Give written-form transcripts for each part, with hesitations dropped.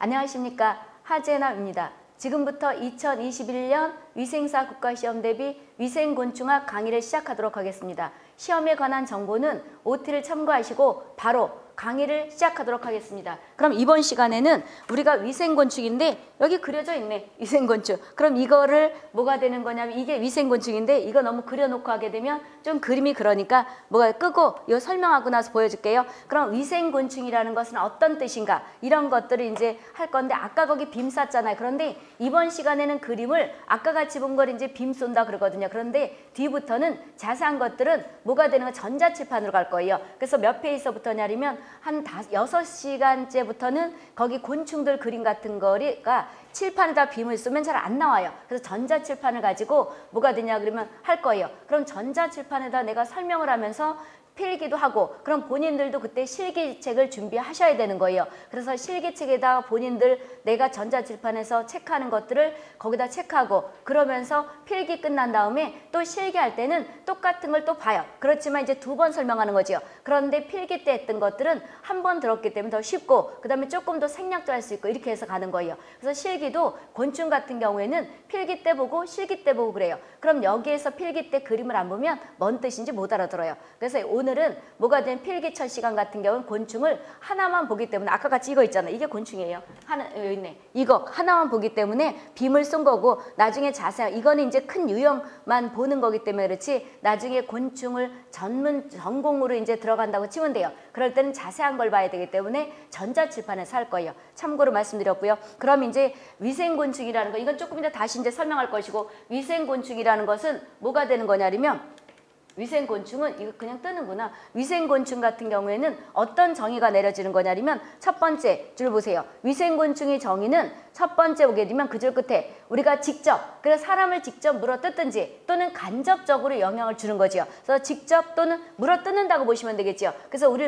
안녕하십니까, 하재나입니다. 지금부터 2021년 위생사 국가시험 대비 위생곤충학 강의를 시작하도록 하겠습니다. 시험에 관한 정보는 OT를 참고하시고 바로 강의를 시작하도록 하겠습니다. 그럼 이번 시간에는 우리가 위생곤충인데 여기 그려져 있네, 위생곤충. 그럼 이거를 뭐가 되는 거냐면 이게 위생곤충인데 이거 너무 그려놓고 하게 되면 좀 그림이 그러니까 뭐가 끄고 이거 설명하고 나서 보여줄게요. 그럼 위생곤충이라는 것은 어떤 뜻인가 이런 것들을 이제 할 건데 아까 거기 빔 쐈잖아요. 그런데 이번 시간에는 그림을 아까 같이 본 걸 이제 빔 쏜다 그러거든요. 그런데 뒤부터는 자세한 것들은 뭐가 되는 거 전자칠판으로 갈 거예요. 그래서 몇 페이지서부터냐면 한 6시간째부터는 거기 곤충들 그림 같은 거가 칠판에다 빔을 쏘면 잘 안 나와요. 그래서 전자칠판을 가지고 뭐가 되냐 그러면 할 거예요. 그럼 전자칠판에다 내가 설명을 하면서 필기도 하고 그럼 본인들도 그때 실기책을 준비하셔야 되는 거예요. 그래서 실기책에다가 본인들 내가 전자칠판에서 체크하는 것들을 거기다 체크하고 그러면서 필기 끝난 다음에 또 실기할 때는 똑같은 걸 또 봐요. 그렇지만 이제 2번 설명하는 거죠. 그런데 필기 때 했던 것들은 한 번 들었기 때문에 더 쉽고 그 다음에 조금 더 생략도 할 수 있고 이렇게 해서 가는 거예요. 그래서 실기도 곤충 같은 경우에는 필기 때 보고 실기 때 보고 그래요. 그럼 여기에서 필기 때 그림을 안 보면 뭔 뜻인지 못 알아들어요. 그래서 오늘은 뭐가 된 필기 첫 시간 같은 경우는 곤충을 하나만 보기 때문에 아까 같이 이거 있잖아요. 이게 곤충이에요. 하나 여기 있네. 이거 하나만 보기 때문에 빔을 쏜 거고 나중에 자세한 이거는 이제 큰 유형만 보는 거기 때문에 그렇지 나중에 곤충을 전공으로 이제 들어간다고 치면 돼요. 그럴 때는 자세한 걸 봐야 되기 때문에 전자칠판에서 할 거예요. 참고로 말씀드렸고요. 그럼 이제 위생곤충이라는 거 이건 조금 이따 다시 이제 설명할 것이고 위생곤충이라는 것은 뭐가 되는 거냐면 위생곤충은 이거 그냥 뜨는구나. 위생곤충 같은 경우에는 어떤 정의가 내려지는 거냐면 첫 번째 줄 보세요. 위생곤충의 정의는 첫 번째 보게 되면 그 줄 끝에 우리가 직접 그래서 사람을 직접 물어뜯든지 또는 간접적으로 영향을 주는 거지요. 그래서 직접 또는 물어뜯는다고 보시면 되겠죠. 그래서 우리를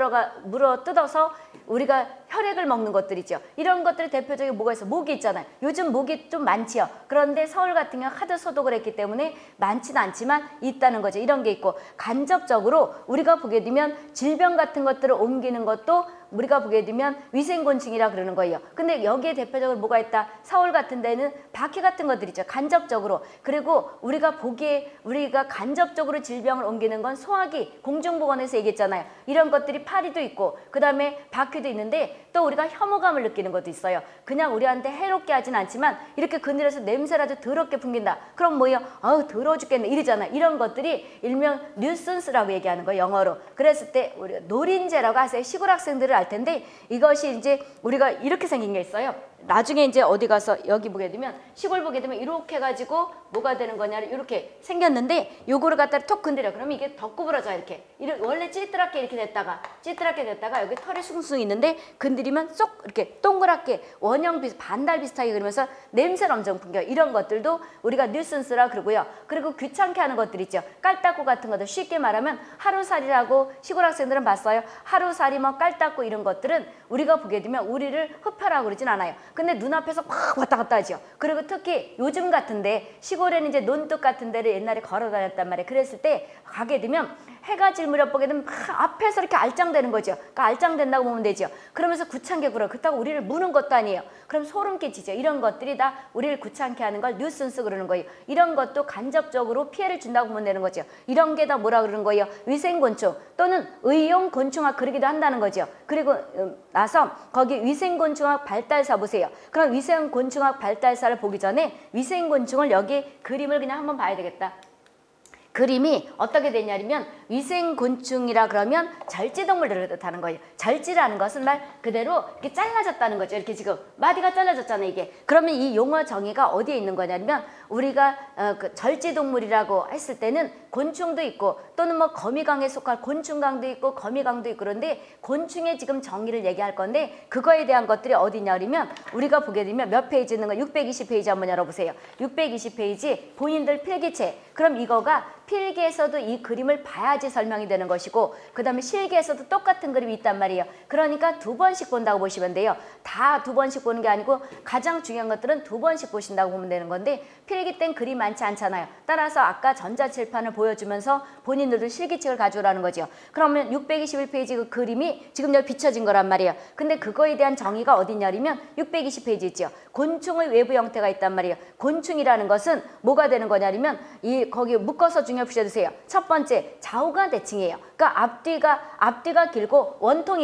물어뜯어서 우리가 혈액을 먹는 것들이죠. 이런 것들이 대표적인 뭐가 있어? 모기 있잖아요. 요즘 모기 좀 많지요. 그런데 서울 같은 경우 하도 소독을 했기 때문에 많지는 않지만 있다는 거죠. 이런 게 있고 간접적으로 우리가 보게 되면 질병 같은 것들을 옮기는 것도 우리가 보게 되면 위생곤충이라 그러는 거예요. 근데 여기에 대표적으로 뭐가 있다? 서울 같은 데는 바퀴 같은 것들 있죠. 간접적으로. 그리고 우리가 보기에 우리가 간접적으로 질병을 옮기는 건 소화기, 공중보건에서 얘기했잖아요. 이런 것들이 파리도 있고 그 다음에 바퀴도 있는데 또 우리가 혐오감을 느끼는 것도 있어요. 그냥 우리한테 해롭게 하진 않지만 이렇게 그늘에서 냄새를 아주 더럽게 풍긴다. 그럼 뭐예요? 아우 더러워 죽겠네 이러잖아요. 이런 것들이 일명 뉴슨스라고 얘기하는 거예요. 영어로. 그랬을 때 우리가 노린재라고 하세요. 시골 학생들을 알 텐데 이것이 이제 우리가 이렇게 생긴 게 있어요. 나중에 이제 어디 가서 여기 보게 되면 시골 보게 되면 이렇게 해가지고 뭐가 되는 거냐를 이렇게 생겼는데 요거를 갖다 톡 건드려. 그러면 이게 더 구부러져 이렇게. 원래 찌뜨랗게 이렇게 됐다가 여기 털이 숭숭 있는데 건드리면 쏙 이렇게 동그랗게 원형 반달 비슷하게 그러면서 냄새를 엄청 풍겨. 이런 것들도 우리가 뉴슨스라 그러고요. 그리고 귀찮게 하는 것들 있죠. 깔딱구 같은 것들 쉽게 말하면 하루살이라고 시골 학생들은 봤어요. 하루살이 뭐 깔딱구 이런 것들은 우리가 보게 되면 우리를 흡혈하고 그러진 않아요. 근데 눈앞에서 막 왔다 갔다 하죠. 그리고 특히 요즘 같은데 시골에는 이제 논둑 같은 데를 옛날에 걸어 다녔단 말이에요. 그랬을 때 가게 되면 해가 질 무렵 보게 되면 막 앞에서 이렇게 알짱대는 거죠. 그러니까 알짱된다고 보면 되죠. 그러면서 귀찮게 굴어. 그렇다고 우리를 무는 것도 아니에요. 그럼 소름 끼치죠. 이런 것들이 다 우리를 귀찮게 하는 걸 뉴슨스 그러는 거예요. 이런 것도 간접적으로 피해를 준다고 보면 되는 거죠. 이런 게 다 뭐라 그러는 거예요? 위생곤충 또는 의용곤충학 그러기도 한다는 거죠. 그리고 나서 거기 위생곤충학 발달사 보세요. 그럼 위생곤충학 발달사를 보기 전에 위생곤충을 여기 그림을 그냥 한번 봐야 되겠다. 그림이 어떻게 되냐면 위생곤충이라 그러면 절지동물들을 뜻하는 거예요. 절지라는 것은 말 그대로 이렇게 잘라졌다는 거죠. 이렇게 지금 마디가 잘라졌잖아요. 이게. 그러면 이 용어 정의가 어디에 있는 거냐면 우리가 그 절지동물이라고 했을 때는 곤충도 있고 또는 뭐 거미강에 속할 곤충강도 있고 거미강도 있고 그런데 곤충의 지금 정의를 얘기할 건데 그거에 대한 것들이 어디냐 그러면 우리가 보게 되면 몇 페이지 있는 거 620페이지 한번 열어보세요. 620페이지 본인들 필기체. 그럼 이거가 필기에서도 이 그림을 봐야지 설명이 되는 것이고 그 다음에 실기에서도 똑같은 그림이 있단 말이에요. 그러니까 2번씩 본다고 보시면 돼요. 다 2번씩 보는 게 아니고 가장 중요한 것들은 2번씩 보신다고 보면 되는 건데 필기된 글이 많지 않잖아요. 따라서 아까 전자칠판을 보여주면서 본인들도 실기책을 가져오라는 거죠. 그러면 621페이지 그 그림이 지금 여기 비춰진 거란 말이에요. 근데 그거에 대한 정의가 어디냐면 620페이지 있죠. 곤충의 외부 형태가 있단 말이에요. 곤충이라는 것은 뭐가 되는 거냐면 거기 묶어서 중요히 붙여주세요. 첫 번째 좌우가 대칭이에요. 그러니까 앞뒤가 길고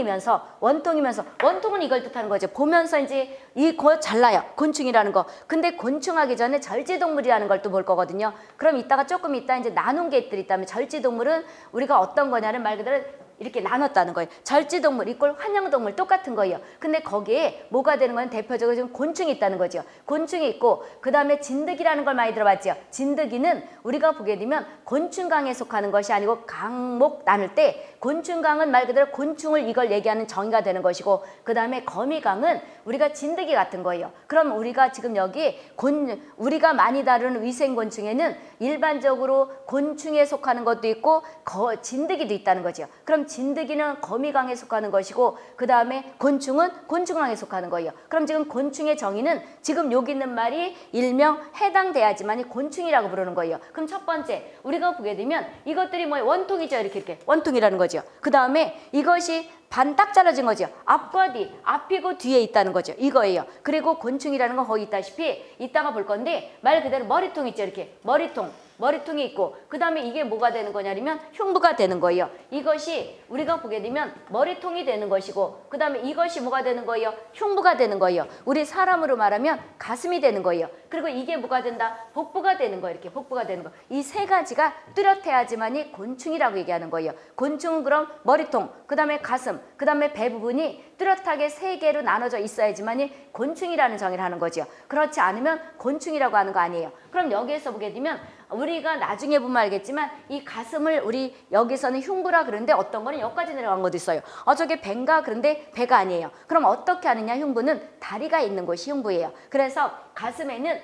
원통은 이걸 뜻하는 거죠. 보면서 이제 이거 잘라요. 곤충이라는 거. 근데 곤충하기 전에 절지동물이라는 걸 또 볼 거거든요. 그럼 이따가 조금 이따 이제 나눈 게 있다면 절지동물은 우리가 어떤 거냐는 말 그대로 이렇게 나눴다는 거예요. 절지동물 이꼴 환영동물 똑같은 거예요. 근데 거기에 뭐가 되는 건 대표적으로 지금 곤충이 있다는 거죠. 곤충이 있고 그 다음에 진드기라는 걸 많이 들어봤죠. 진드기는 우리가 보게 되면 곤충강에 속하는 것이 아니고 강목 나눌 때 곤충강은 말 그대로 곤충을 이걸 얘기하는 정의가 되는 것이고 그 다음에 거미강은 우리가 진드기 같은 거예요. 그럼 우리가 지금 여기 우리가 많이 다루는 위생곤충에는 일반적으로 곤충에 속하는 것도 있고 진드기도 있다는 거죠. 그럼 진드기는 거미강에 속하는 것이고 그 다음에 곤충은 곤충강에 속하는 거예요. 그럼 지금 곤충의 정의는 지금 여기 있는 말이 일명 해당돼야지만이 곤충이라고 부르는 거예요. 그럼 첫 번째 우리가 보게 되면 이것들이 뭐예요? 원통이죠. 이렇게 원통이라는 거죠. 그 다음에 이것이 반 딱 잘라진 거죠. 앞과 뒤, 앞이고 뒤에 있다는 거죠. 이거예요. 그리고 곤충이라는 건 거기 있다시피 이따가 볼 건데 말 그대로 머리통 있죠. 이렇게 머리통이 있고 그 다음에 이게 뭐가 되는 거냐면 흉부가 되는 거예요. 이것이 우리가 보게 되면 머리통이 되는 것이고 그 다음에 이것이 뭐가 되는 거예요? 흉부가 되는 거예요. 우리 사람으로 말하면 가슴이 되는 거예요. 그리고 이게 뭐가 된다? 복부가 되는 거예요. 이렇게 복부가 되는 거. 이 세 가지가 뚜렷해야지만이 곤충이라고 얘기하는 거예요. 곤충은 그럼 머리통, 그 다음에 가슴, 그 다음에 배 부분이 뚜렷하게 세 개로 나눠져 있어야지만이 곤충이라는 정의를 하는 거죠. 그렇지 않으면 곤충이라고 하는 거 아니에요. 그럼 여기에서 보게 되면 우리가 나중에 보면 알겠지만 이 가슴을 우리 여기서는 흉부라 그러는데 어떤 거는 여기까지 내려간 것도 있어요. 저게 배인가? 그런데 배가 아니에요. 그럼 어떻게 하느냐? 흉부는 다리가 있는 곳이 흉부예요. 그래서 가슴에는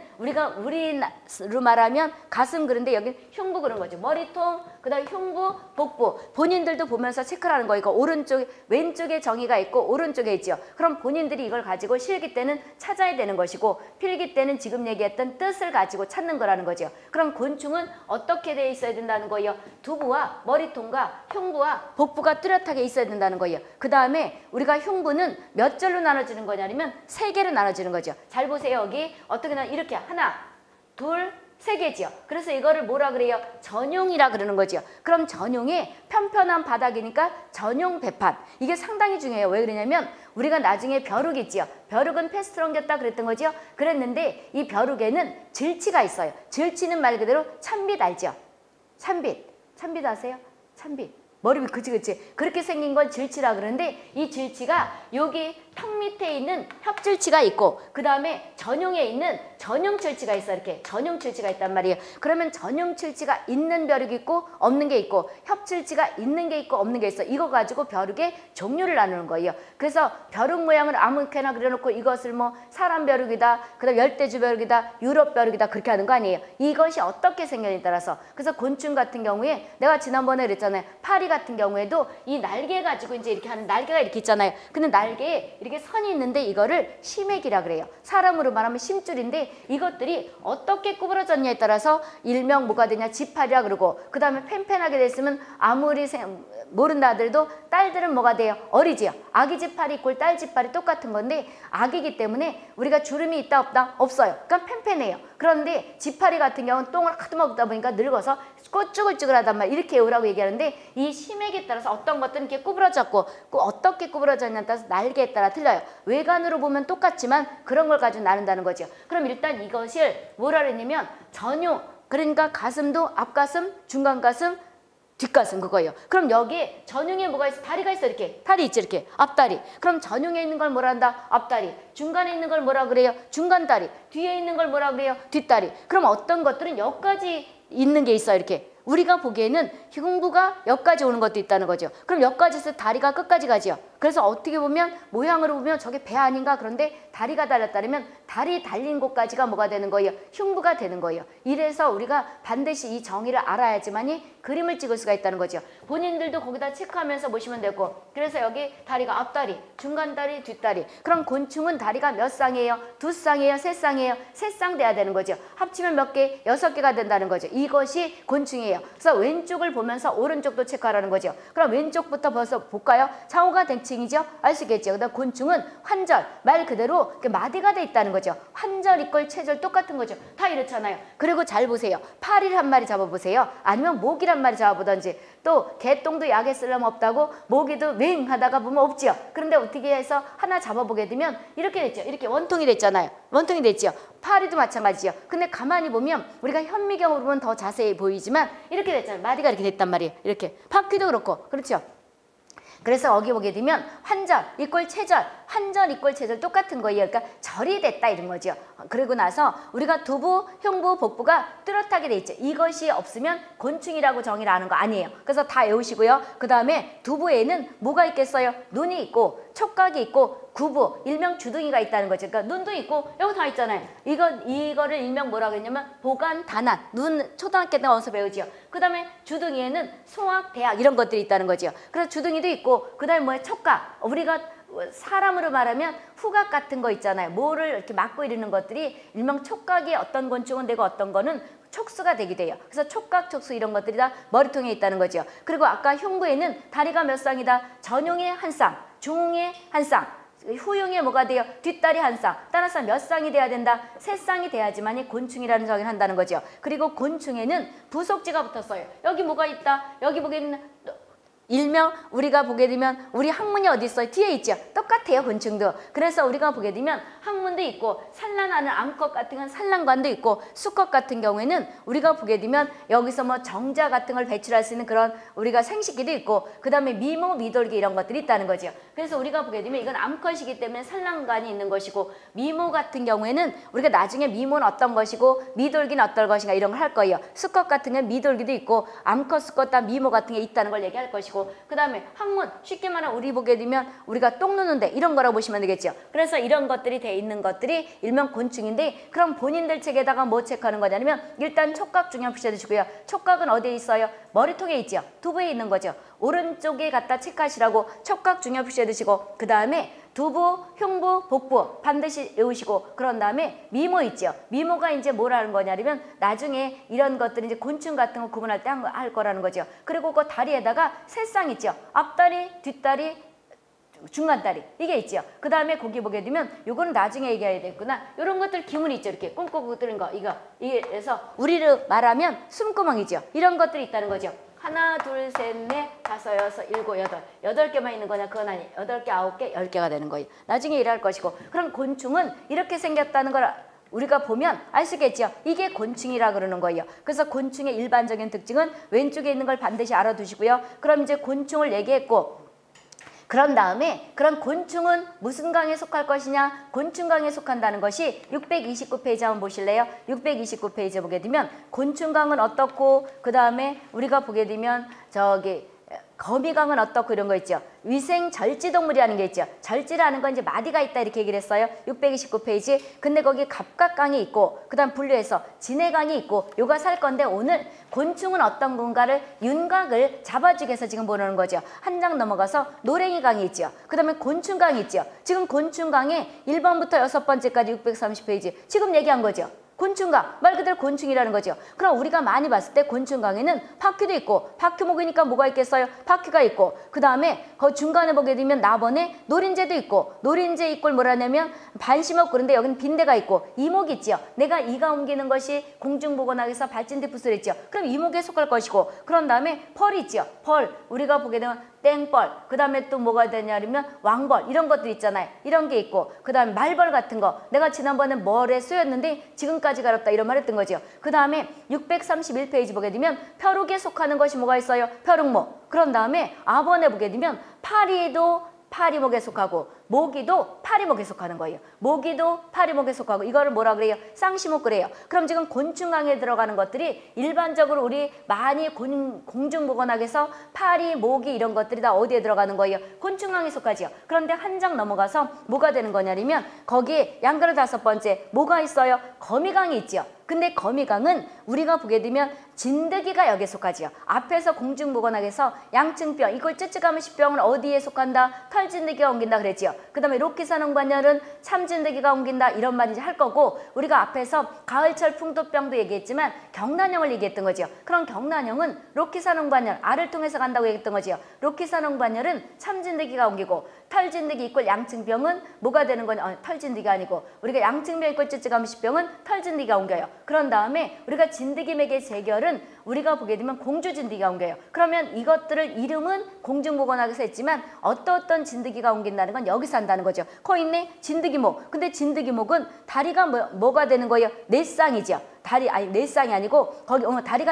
우리로 말하면 가슴 그런데 여기 흉부 그런 거죠. 머리통, 그 다음에 흉부, 복부. 본인들도 보면서 체크를 하는 거예요. 오른쪽, 왼쪽에 정의가 있고 오른쪽에 있죠. 그럼 본인들이 이걸 가지고 실기 때는 찾아야 되는 것이고 필기 때는 지금 얘기했던 뜻을 가지고 찾는 거라는 거죠. 그럼 곤충은 어떻게 돼 있어야 된다는 거예요? 두부와 머리통과 흉부와 복부가 뚜렷하게 있어야 된다는 거예요. 그 다음에 우리가 흉부는 몇 절로 나눠지는 거냐면 세 개로 나눠지는 거죠. 잘 보세요. 여기 어떻게 이렇게 하나, 둘, 세 개지요. 그래서 이거를 뭐라 그래요? 전용이라 그러는 거죠. 그럼 전용이 편편한 바닥이니까 전용 배판. 이게 상당히 중요해요. 왜 그러냐면 우리가 나중에 벼룩 있지요. 벼룩은 패스트로 옮겼다 그랬던 거죠. 그랬는데 이 벼룩에는 질치가 있어요. 질치는 말 그대로 찬빛 알죠? 찬빛 아세요? 찬빛. 머리 밑 그치 그렇게 생긴 건 질치라 그러는데 이 질치가 여기 턱 밑에 있는 협질치가 있고 그 다음에 전용에 있는 전용질치가 있어. 이렇게 전용질치가 있단 말이에요. 그러면 전용질치가 있는 벼룩이 있고 없는 게 있고 협질치가 있는 게 있고 없는 게 있어. 이거 가지고 벼룩의 종류를 나누는 거예요. 그래서 벼룩 모양을 아무렇게나 그려놓고 이것을 뭐 사람 벼룩이다, 그 다음 열대주 벼룩이다, 유럽 벼룩이다 그렇게 하는 거 아니에요. 이것이 어떻게 생겼냐에 따라서. 그래서 곤충 같은 경우에 내가 지난번에 그랬잖아요. 파리 같은 경우에도 이 날개 가지고 이제 이렇게 하는 날개가 이렇게 있잖아요. 근데 날개에 이렇게 선이 있는데 이거를 심액이라 그래요. 사람으로 말하면 심줄인데 이것들이 어떻게 구부러졌냐에 따라서 일명 뭐가 되냐 지팔이라 그러고 그 다음에 팽팽하게 됐으면 아무리 모른다 하더라도 딸들은 뭐가 돼요? 어리지요. 아기 지팔이 있고 딸 지팔이 똑같은 건데 아기이기 때문에 우리가 주름이 있다 없다? 없어요. 그러니까 팽팽해요. 그런데 지팔이 같은 경우는 똥을 하도 먹다 보니까 늙어서 쭈글쭈글하단 말이에요. 이렇게 오라고 얘기하는데 이 심액에 따라서 어떤 것들은 이렇게 구부러졌고 어떻게 구부러졌냐에 따라서 날개에 따라 틀려요. 외관으로 보면 똑같지만 그런 걸 가지고 나눈다는 거죠. 그럼 일단 이것을 뭐라 그랬냐면 전용, 그러니까 가슴도 앞가슴, 중간가슴, 뒷가슴 그거예요. 그럼 여기에 전용에 뭐가 있어? 다리가 있어. 이렇게 다리 있지. 이렇게 앞다리. 그럼 전용에 있는 걸 뭐라 한다? 앞다리. 중간에 있는 걸 뭐라 그래요? 중간다리. 뒤에 있는 걸 뭐라 그래요? 뒷다리. 그럼 어떤 것들은 여기까지 있는 게 있어요. 이렇게 우리가 보기에는 흉부가 여기까지 오는 것도 있다는 거죠. 그럼 여기까지 해서 다리가 끝까지 가지요. 그래서 어떻게 보면 모양으로 보면 저게 배 아닌가? 그런데 다리가 달렸다면 다리 달린 곳까지가 뭐가 되는 거예요? 흉부가 되는 거예요. 이래서 우리가 반드시 이 정의를 알아야지만이 그림을 찍을 수가 있다는 거죠. 본인들도 거기다 체크하면서 보시면 되고, 그래서 여기 다리가 앞다리, 중간다리, 뒷다리. 그럼 곤충은 다리가 몇 쌍이에요? 두 쌍이에요? 세 쌍이에요? 세 쌍 돼야 되는 거죠. 합치면 몇 개? 6개가 된다는 거죠. 이것이 곤충이에요. 그래서 왼쪽을 보면서 오른쪽도 체크하라는 거죠. 그럼 왼쪽부터 벌써 볼까요? 좌우가 대칭이죠? 알 수 있겠죠. 그다음 곤충은 환절, 말 그대로 마디가 돼 있다는 거죠. 환절 이꼴 체절 똑같은 거죠. 다 이렇잖아요. 그리고 잘 보세요. 파리를 한 마리 잡아보세요. 아니면 모기를 한 마리 잡아보든지, 또 개똥도 약에 쓸려면 없다고 모기도 맹 하다가 보면 없지요. 그런데 어떻게 해서 하나 잡아보게 되면 이렇게 됐죠. 이렇게 원통이 됐잖아요. 원통이 됐죠. 파리도 마찬가지죠. 근데 가만히 보면 우리가 현미경으로 보면 더 자세히 보이지만 이렇게 됐잖아요. 마디가 이렇게 됐단 말이에요. 이렇게 바퀴도 그렇고, 그렇죠. 그래서 여기 보게 되면 환절 이꼴 체절, 환절 이꼴 체절 똑같은 거예요. 그러니까 절이 됐다 이런 거죠. 그리고 나서 우리가 두부, 흉부, 복부가 뚜렷하게 돼 있죠. 이것이 없으면 곤충이라고 정의를 하는 거 아니에요. 그래서 다 외우시고요. 그 다음에 두부에는 뭐가 있겠어요? 눈이 있고 촉각이 있고 구부, 일명 주둥이가 있다는 거죠. 그러니까 눈도 있고 여기 다 있잖아요. 이거를 일명 뭐라고 했냐면 보관, 단안, 눈 초등학교 때 어디서 배우지요. 그 다음에 주둥이에는 소학, 대학 이런 것들이 있다는 거죠. 그래서 주둥이도 있고, 그 다음에 뭐예요? 촉각. 우리가 사람으로 말하면 후각 같은 거 있잖아요. 뭐를 이렇게 막고 이러는 것들이 일명 촉각이 어떤 곤충은 되고 어떤 거는 촉수가 되게 돼요. 그래서 촉각, 촉수 이런 것들이 다 머리통에 있다는 거죠. 그리고 아까 흉부에는 다리가 몇 쌍이다? 전용에 한 쌍, 중에 한 쌍, 후용에 뭐가 돼요? 뒷다리 한 쌍. 따라서 몇 쌍이 돼야 된다? 세 쌍이 돼야지만이 곤충이라는 정의를 한다는 거죠. 그리고 곤충에는 부속지가 붙었어요. 여기 뭐가 있다? 여기 보기에는 일명 우리가 보게 되면 우리 항문이 어디 있어요? 뒤에 있죠. 똑같아요. 곤충도. 그래서 우리가 보게 되면 항문도 있고 산란하는 암컷 같은 건 산란관도 있고, 수컷 같은 경우에는 우리가 보게 되면 여기서 뭐 정자 같은 걸 배출할 수 있는 그런 우리가 생식기도 있고, 그 다음에 미모, 미돌기 이런 것들이 있다는 거죠. 그래서 우리가 보게 되면 이건 암컷이기 때문에 산란관이 있는 것이고, 미모 같은 경우에는 우리가 나중에 미모는 어떤 것이고 미돌기는 어떨 것인가 이런 걸 할 거예요. 수컷 같은 경우는 미돌기도 있고 암컷, 수컷 다 미모 같은 게 있다는 걸 얘기할 것이고, 그 다음에 항문, 쉽게 말하면 우리 보게 되면 우리가 똥 누는데 이런 거라고 보시면 되겠죠. 그래서 이런 것들이 돼 있는 것들이 일명 곤충인데, 그럼 본인들 책에다가 뭐 체크하는 거냐면 일단 촉각 중요한 표시해 주시고요. 촉각은 어디에 있어요? 머리통에 있죠. 두부에 있는 거죠. 오른쪽에 갖다 체크하시라고 촉각 중요한 표시해 두시고, 그 다음에 두부, 흉부, 복부 반드시 외우시고, 그런 다음에 미모 있죠. 미모가 이제 뭐라는 거냐면 나중에 이런 것들이 이제 곤충 같은 거 구분할 때 할 거라는 거죠. 그리고 그 다리에다가 세 쌍 있죠. 앞다리, 뒷다리, 중간다리 이게 있죠. 그 다음에 거기 보게 되면 요거는 나중에 얘기해야 되겠구나. 이런 것들 기문이 있죠. 이렇게 꽁꽁 뚫린 거 이게 그래서 우리를 말하면 숨구멍이죠. 이런 것들이 있다는 거죠. 하나, 둘, 셋, 넷, 다섯, 여섯, 일곱, 여덟. 8개만 있는 거냐? 그건 아니. 8개, 9개, 10개가 되는 거예요. 나중에 일할 것이고. 그럼 곤충은 이렇게 생겼다는 걸 우리가 보면 알 수 있겠죠. 이게 곤충이라 그러는 거예요. 그래서 곤충의 일반적인 특징은 왼쪽에 있는 걸 반드시 알아두시고요. 그럼 이제 곤충을 얘기했고, 그런 다음에 그런 곤충은 무슨 강에 속할 것이냐? 곤충강에 속한다는 것이 629페이지 한번 보실래요? 629페이지 보게 되면 곤충강은 어떻고, 그 다음에 우리가 보게 되면 저기 거미강은 어떻고 이런 거 있죠. 위생 절지동물이라는 게 있죠. 절지라는 건 이제 마디가 있다 이렇게 얘기를 했어요. 629페이지. 근데 거기 갑각강이 있고, 그 다음 분류해서 진해강이 있고, 요가 살 건데 오늘 곤충은 어떤 건가를 윤곽을 잡아주기 위해서 지금 보는 거죠. 한 장 넘어가서 노랭이강이 있죠. 그 다음에 곤충강이 있죠. 지금 곤충강에 1번부터 6번째까지 630페이지 지금 얘기한 거죠. 곤충강, 말 그대로 곤충이라는 거죠. 그럼 우리가 많이 봤을 때 곤충강에는 바퀴도 있고, 바퀴 먹으니까 뭐가 있겠어요? 바퀴가 있고, 그 다음에 그 중간에 보게 되면 나번에 노린재도 있고, 노린재 이꼴 뭐라냐면 반심업, 그런데 여기는 빈대가 있고, 이목 있지요. 내가 이가 옮기는 것이 공중보건학에서 발진디푸스를 했죠. 그럼 이목에 속할 것이고, 그런 다음에 펄이 있지요. 펄, 우리가 보게 되면 땡벌, 그 다음에 또 뭐가 되냐면 왕벌 이런 것들 있잖아요. 이런 게 있고, 그 다음에 말벌 같은 거, 내가 지난번에 뭘에 쓰였는데 지금까지 가렵다 이런 말 했던 거죠. 그 다음에 631페이지 보게 되면 벼룩에 속하는 것이 뭐가 있어요? 벼룩목. 그런 다음에 아번에 보게 되면 파리도 파리목에 속하고, 모기도 파리목에 속하는 거예요. 모기도 파리목에 속하고 이거를 뭐라 그래요? 쌍시목 그래요. 그럼 지금 곤충강에 들어가는 것들이 일반적으로 우리 많이 공중보건학에서 파리, 모기 이런 것들이 다 어디에 들어가는 거예요? 곤충강에 속하지요. 그런데 한 장 넘어가서 뭐가 되는 거냐면 거기에 양가로 5번째 뭐가 있어요? 거미강이 있지요. 근데 거미강은 우리가 보게 되면 진드기가 여기에 속하지요. 앞에서 공중보건학에서 양층병, 이걸 쯔쯔가면 십병은 어디에 속한다? 털진드기가 옮긴다 그랬지요. 그 다음에 로키산홍반열은 참진드기가 옮긴다 이런 말 이제 할 거고, 우리가 앞에서 가을철 풍토병도 얘기했지만 경란형을 얘기했던 거지요. 그럼 경란형은 로키산홍반열, 알을 통해서 간다고 얘기했던 거지요. 로키산홍반열은 참진드기가 옮기고, 털진드기 이꼴 양층병은 뭐가 되는 거냐? 털진드기가 아니고 우리가 양층병 이꼴 쯔쯔가면 십병은 털진드기가 옮겨요. 그런 다음에 우리가 진드기맥의 재결은 우리가 보게 되면 공주진드기가 옮겨요. 그러면 이것들을 이름은 공중보건학에서 했지만 어떤 진드기가 옮긴다는 건 여기서 한다는 거죠. 거 있네 진드기목. 근데 진드기목은 다리가 뭐가 되는 거예요? 네 쌍이죠. 다리 아니 네 쌍이 아니고 거기 다리가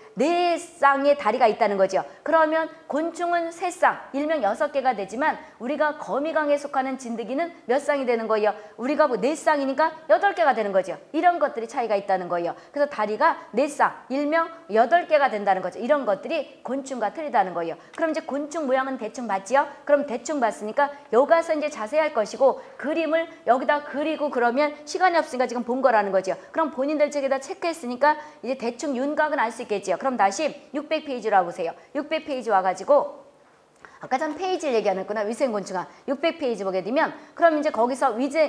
네 쌍의 다리가 있다는 거죠. 그러면 곤충은 3쌍, 일명 6개가 되지만 우리가 거미강에 속하는 진드기는 몇 쌍이 되는 거예요? 우리가 4쌍이니까 8개가 되는 거죠. 이런 것들이 차이가 있다는 거예요. 그래서 다리가 4쌍, 일명 8개가 된다는 거죠. 이런 것들이 곤충과 틀리다는 거예요. 그럼 이제 곤충 모양은 대충 봤지요? 그럼 대충 봤으니까 여기 가서 이제 자세히 할 것이고, 그림을 여기다 그리고 그러면 시간이 없으니까 지금 본 거라는 거죠. 그럼 본인들 책에다 체크했으니까 이제 대충 윤곽은 알 수 있겠지요. 그럼 다시 600페이지로 와보세요. 600페이지 와가지고 아까 전 페이지를 얘기 안 했구나. 위생곤충학 600페이지 보게 되면 그럼 이제 거기서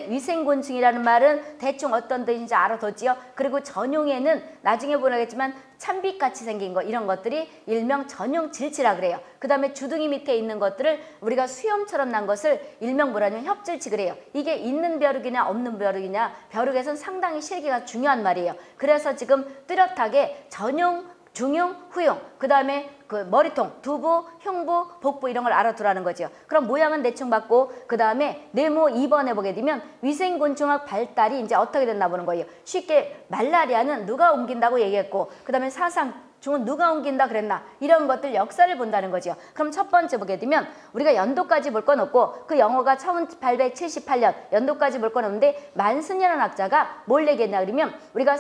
위생곤충이라는 말은 대충 어떤 뜻인지 알아뒀지요. 그리고 전용에는 나중에 보라겠지만 참빛같이 생긴 거 이런 것들이 일명 전용 질치라 그래요. 그 다음에 주둥이 밑에 있는 것들을 우리가 수염처럼 난 것을 일명 뭐라냐면 협질치 그래요. 이게 있는 벼룩이냐 없는 벼룩이냐, 벼룩에서는 상당히 실기가 중요한 말이에요. 그래서 지금 뚜렷하게 전용, 중용, 후용, 그 다음에 그 머리통, 두부, 흉부, 복부 이런 걸 알아두라는 거죠. 그럼 모양은 대충 봤고, 그 다음에 네모 2번에 보게 되면 위생곤충학 발달이 이제 어떻게 됐나 보는 거예요. 쉽게 말라리아는 누가 옮긴다고 얘기했고, 그 다음에 사상충은 누가 옮긴다 그랬나, 이런 것들 역사를 본다는 거죠. 그럼 첫 번째 보게 되면 우리가 연도까지 볼 건 없고, 그 영어가 1878년 연도까지 볼 건 없는데 만슨이라는 학자가 뭘 얘기했나 그러면 우리가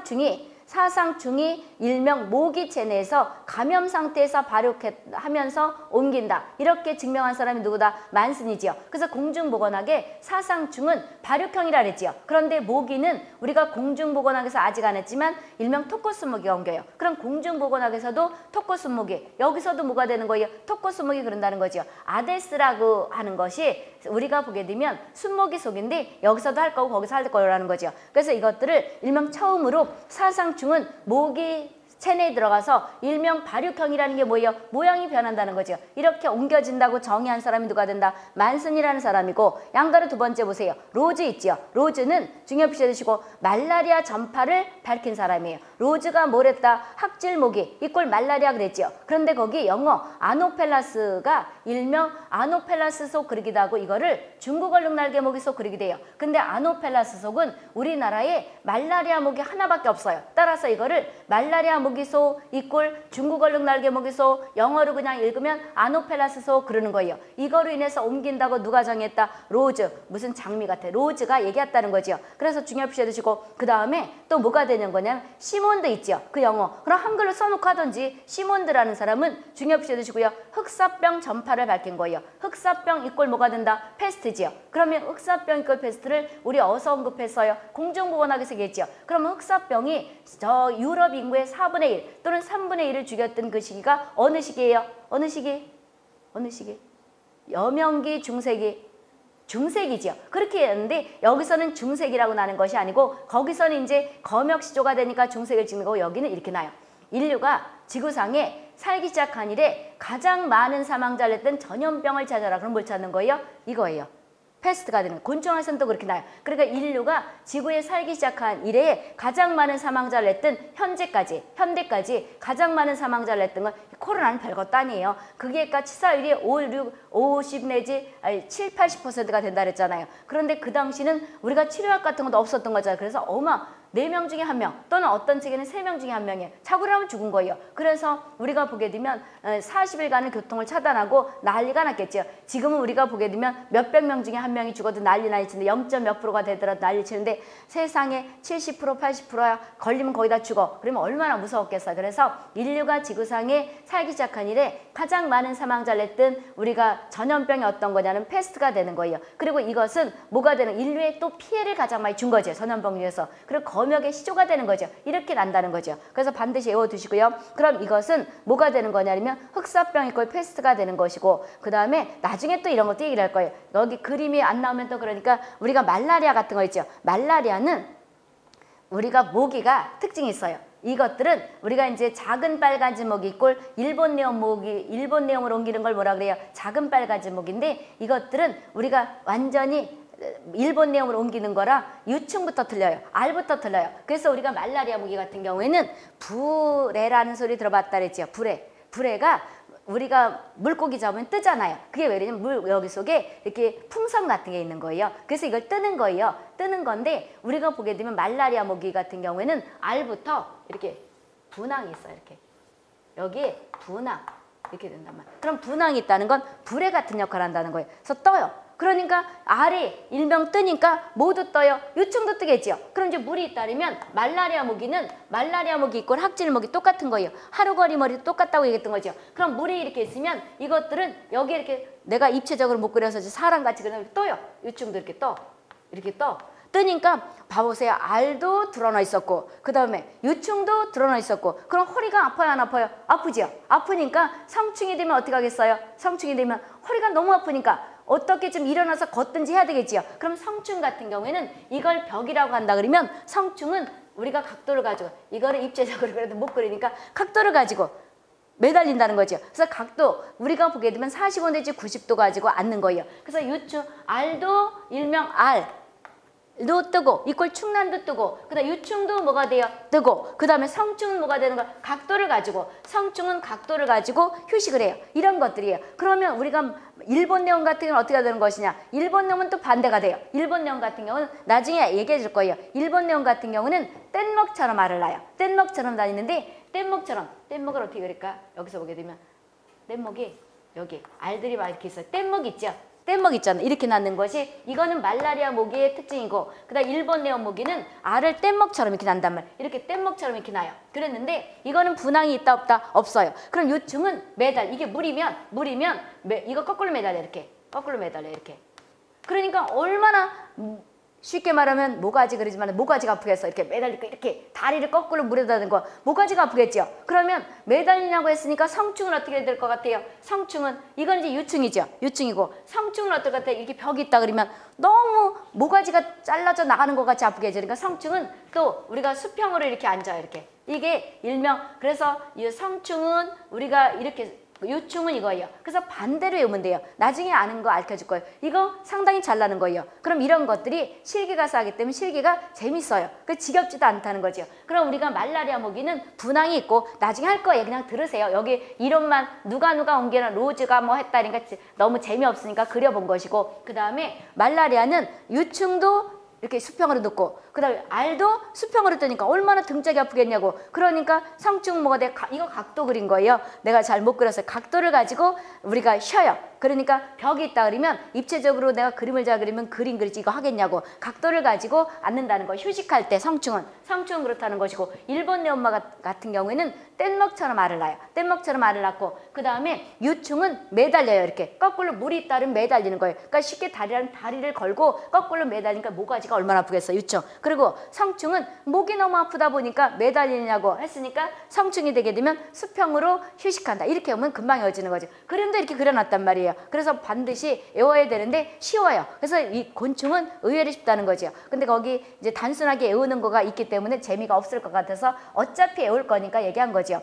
사상충이 일명 모기 체내에서 감염 상태에서 발육하면서 옮긴다. 이렇게 증명한 사람이 누구다? 만슨이지요. 그래서 공중보건학에 사상충은 발육형이라 그랬지요. 그런데 모기는 우리가 공중보건학에서 아직 안 했지만 일명 토코순모기가 옮겨요. 그럼 공중보건학에서도 토코순모기, 여기서도 뭐가 되는 거예요? 토코순모기 그런다는 거죠. 아데스라고 하는 것이 우리가 보게 되면 순모기 속인데 여기서도 할 거고 거기서 할 거라는 거죠. 그래서 이것들을 일명 처음으로 사상충은 모기 체내에 들어가서 일명 발육형이라는 게 뭐예요? 모양이 변한다는 거죠. 이렇게 옮겨진다고 정의한 사람이 누가 된다? 만슨이라는 사람이고, 양가로 2번째 보세요. 로즈 있지요. 로즈는 중요시 해두시고 말라리아 전파를 밝힌 사람이에요. 로즈가 뭘 했다? 학질모기 이꼴 말라리아 그랬지요. 그런데 거기 영어 아노펠라스가 일명 아노펠라스 속 그리기도 하고 이거를 중국 얼룩 날개 모기 속 그리게 돼요. 근데 아노펠라스 속은 우리나라에 말라리아 모기 하나밖에 없어요. 따라서 이거를 말라리아 모기소 이꼴 중국 얼룩 날개 모기소, 영어로 그냥 읽으면 아노펠라스소 그러는 거예요. 이거로 인해서 옮긴다고 누가 정했다? 로즈, 무슨 장미 같아. 로즈가 얘기했다는 거죠. 그래서 중요시 해두시고, 그 다음에 또 뭐가 되는 거냐면 시몬드 있죠. 그 영어. 그럼 한글로 써놓고 하든지, 시몬드라는 사람은 중요시 해두시고요. 흑사병 전파를 밝힌 거예요. 흑사병 이꼴 뭐가 된다? 패스트지요. 그러면 흑사병 이꼴 패스트를 우리 어디서 언급했어요? 공중보건학에서 얘기했죠. 그러면 흑사병이 저 유럽 인구의 4분의 1 또는 3분의 1을 죽였던 그 시기가 어느 시기예요? 어느 시기? 여명기, 중세기? 중세기지요. 그렇게 했는데 여기서는 중세기라고 나는 것이 아니고 거기서는 이제 검역시조가 되니까 중세기를 찍는 거고, 여기는 이렇게 나요. 인류가 지구상에 살기 시작한 이래 가장 많은 사망자를 냈던 전염병을 찾아라. 그럼 뭘 찾는 거예요? 이거예요. 패스트가 되는, 곤충에서는 또 그렇게 나요. 그러니까 인류가 지구에 살기 시작한 이래에 가장 많은 사망자를 냈던 현대까지 가장 많은 사망자를 냈던 건 코로나는 별것도 아니에요. 그게 치사율이 50 내지 7, 80%가 된다 그랬잖아요. 그런데 그 당시는 우리가 치료약 같은 것도 없었던 거잖아요. 그래서 4명 중에 1명 또는 어떤 책에는 3명 중에 1명이에요. 자고 일어나면 죽은 거예요. 그래서 우리가 보게 되면 40일간은 교통을 차단하고 난리가 났겠죠. 지금은 우리가 보게 되면 몇백 명 중에 1명이 죽어도 난리 치는데 0.몇 %가 되더라도 난리 치는데 세상에 70% 80%야 걸리면 거의 다 죽어. 그러면 얼마나 무서웠겠어요. 그래서 인류가 지구상에 살기 시작한 이래 가장 많은 사망자를 냈던 우리가 전염병이 어떤 거냐는 패스트가 되는 거예요. 그리고 이것은 뭐가 되는 인류에 또 피해를 가장 많이 준 거죠. 전염병 중에서. 그리고 검역의 시조가 되는 거죠. 이렇게 난다는 거죠. 그래서 반드시 외워두시고요. 그럼 이것은 뭐가 되는 거냐면 흑사병 이꼴 패스트가 되는 것이고 그 다음에 나중에 또 이런 것도 얘기를 할 거예요. 여기 그림이 안 나오면 또 그러니까 우리가 말라리아 같은 거 있죠. 말라리아는 우리가 모기가 특징이 있어요. 이것들은 우리가 이제 작은 빨가지 모기 이꼴 일본 내용 모기, 일본 내용으로 옮기는 걸 뭐라 그래요? 작은 빨가지 모기인데 이것들은 우리가 완전히 일본 내용으로 옮기는 거라 유충부터 틀려요. 알부터 틀려요. 그래서 우리가 말라리아 모기 같은 경우에는 불에라는 소리 들어봤다 그랬죠. 불에. 불에가 우리가 물고기 잡으면 뜨잖아요. 그게 왜 그러냐면 물 여기 속에 이렇게 풍선 같은 게 있는 거예요. 그래서 이걸 뜨는 거예요. 뜨는 건데 우리가 보게 되면 말라리아 모기 같은 경우에는 알부터 이렇게 분황이 있어요. 이렇게. 여기에 분황. 이렇게 된단 말이에요. 그럼 분황이 있다는 건 불에 같은 역할을 한다는 거예요. 그래서 떠요. 그러니까 알이 일명 뜨니까 모두 떠요. 유충도 뜨겠죠. 그럼 이제 물이 있다면 말라리아 모기는 말라리아 모기 있고 학질 모기 똑같은 거예요. 하루거리 머리도 똑같다고 얘기했던 거죠. 그럼 물이 이렇게 있으면 이것들은 여기 이렇게 내가 입체적으로 못 그려서 사람같이 그냥 떠요. 유충도 이렇게 떠. 이렇게 떠. 뜨니까 봐보세요. 알도 드러나 있었고 그 다음에 유충도 드러나 있었고 그럼 허리가 아파요 안 아파요? 아프죠. 아프니까 성충이 되면 어떻게 하겠어요? 성충이 되면 허리가 너무 아프니까 어떻게 좀 일어나서 걷든지 해야 되겠지요. 그럼 성충 같은 경우에는 이걸 벽이라고 한다 그러면 성충은 우리가 각도를 가지고 이거를 입체적으로 그래도 못 그리니까 각도를 가지고 매달린다는 거죠. 그래서 각도 우리가 보게 되면 45 내지 90도 가지고 앉는 거예요. 그래서 유충 알도 일명 알도 뜨고 이꼴 충난도 뜨고 그 다음 유충도 뭐가 돼요? 뜨고 그 다음에 성충은 뭐가 되는 거야? 각도를 가지고 성충은 각도를 가지고 휴식을 해요. 이런 것들이에요. 그러면 우리가 일본 내용 같은 경우는 어떻게 되는 것이냐? 일본 내용은 또 반대가 돼요. 일본 내용 같은 경우는 나중에 얘기해 줄 거예요. 일본 내용 같은 경우는 뗏목처럼 알을 낳아요. 뗏목처럼 다니는데 뗏목을 어떻게 그릴까? 여기서 보게 되면 뗏목이 여기 알들이 막 이렇게 있어요. 뗏목 있죠? 뗏목 있잖아요. 이렇게 낳는 것이 이거는 말라리아 모기의 특징이고 그다음 일본 내용 모기는 알을 뗏목처럼 이렇게 난단 말이에요. 이렇게 뗏목처럼 이렇게 나요. 그랬는데 이거는 분황이 있다 없다? 없어요. 그럼 유충은 이게 물이면 이거 거꾸로 매달려 이렇게 거꾸로 매달려 이렇게. 그러니까 얼마나 쉽게 말하면 모가지 그러지만 모가지가 아프겠어. 이렇게 매달리고 이렇게 다리를 거꾸로 물에다 댄 거 모가지가 아프겠죠. 그러면 매달리냐고 했으니까 성충은 어떻게 될 것 같아요? 성충은 이건 이제 유충이죠. 유충이고 성충은 어떨 것 같아요? 이렇게 벽이 있다 그러면 너무 모가지가 잘라져 나가는 것 같이 아프게 해져. 그러니까 성충은 또 우리가 수평으로 이렇게 앉아요. 이렇게. 이게 일명 그래서 이 성충은 우리가 이렇게 유충은 이거예요. 그래서 반대로 외우면 돼요. 나중에 아는 거 알려줄 거예요. 이거 상당히 잘 나는 거예요. 그럼 이런 것들이 실기가 싸기 때문에 실기가 재밌어요. 그 지겹지도 않다는 거죠. 그럼 우리가 말라리아 모기는 분황이 있고 나중에 할 거예요. 그냥 들으세요. 여기 이론만 누가 옮기나 로즈가 뭐 했다니까 너무 재미없으니까 그려본 것이고 그 다음에 말라리아는 유충도 이렇게 수평으로 넣고 그 다음에 알도 수평으로 뜨니까 얼마나 등짝이 아프겠냐고. 그러니까 성충 뭐가 돼? 이거 각도 그린 거예요. 내가 잘 못 그렸어요. 각도를 가지고 우리가 쉬어요. 그러니까 벽이 있다 그러면 입체적으로 내가 그림을 잘 그리면 그림 그리지 이거 하겠냐고. 각도를 가지고 앉는다는 거. 휴식할 때 성충은 그렇다는 것이고 일본 내 엄마 같은 경우에는 뗏목처럼 알을 낳아요. 뗏목처럼 알을 낳고 그 다음에 유충은 매달려요. 이렇게 거꾸로 물이 있다면 매달리는 거예요. 그러니까 쉽게 다리를 걸고 거꾸로 매달리니까 모가지가 얼마나 아프겠어. 유충. 그리고 성충은 목이 너무 아프다 보니까 매달리냐고 했으니까 성충이 되게 되면 수평으로 휴식한다. 이렇게 하면 금방 외워지는 거죠. 그림도 이렇게 그려놨단 말이에요. 그래서 반드시 외워야 되는데 쉬워요. 그래서 이 곤충은 의외로 쉽다는 거죠. 근데 거기 이제 단순하게 외우는 거가 있기 때문에 재미가 없을 것 같아서 어차피 외울 거니까 얘기한 거죠.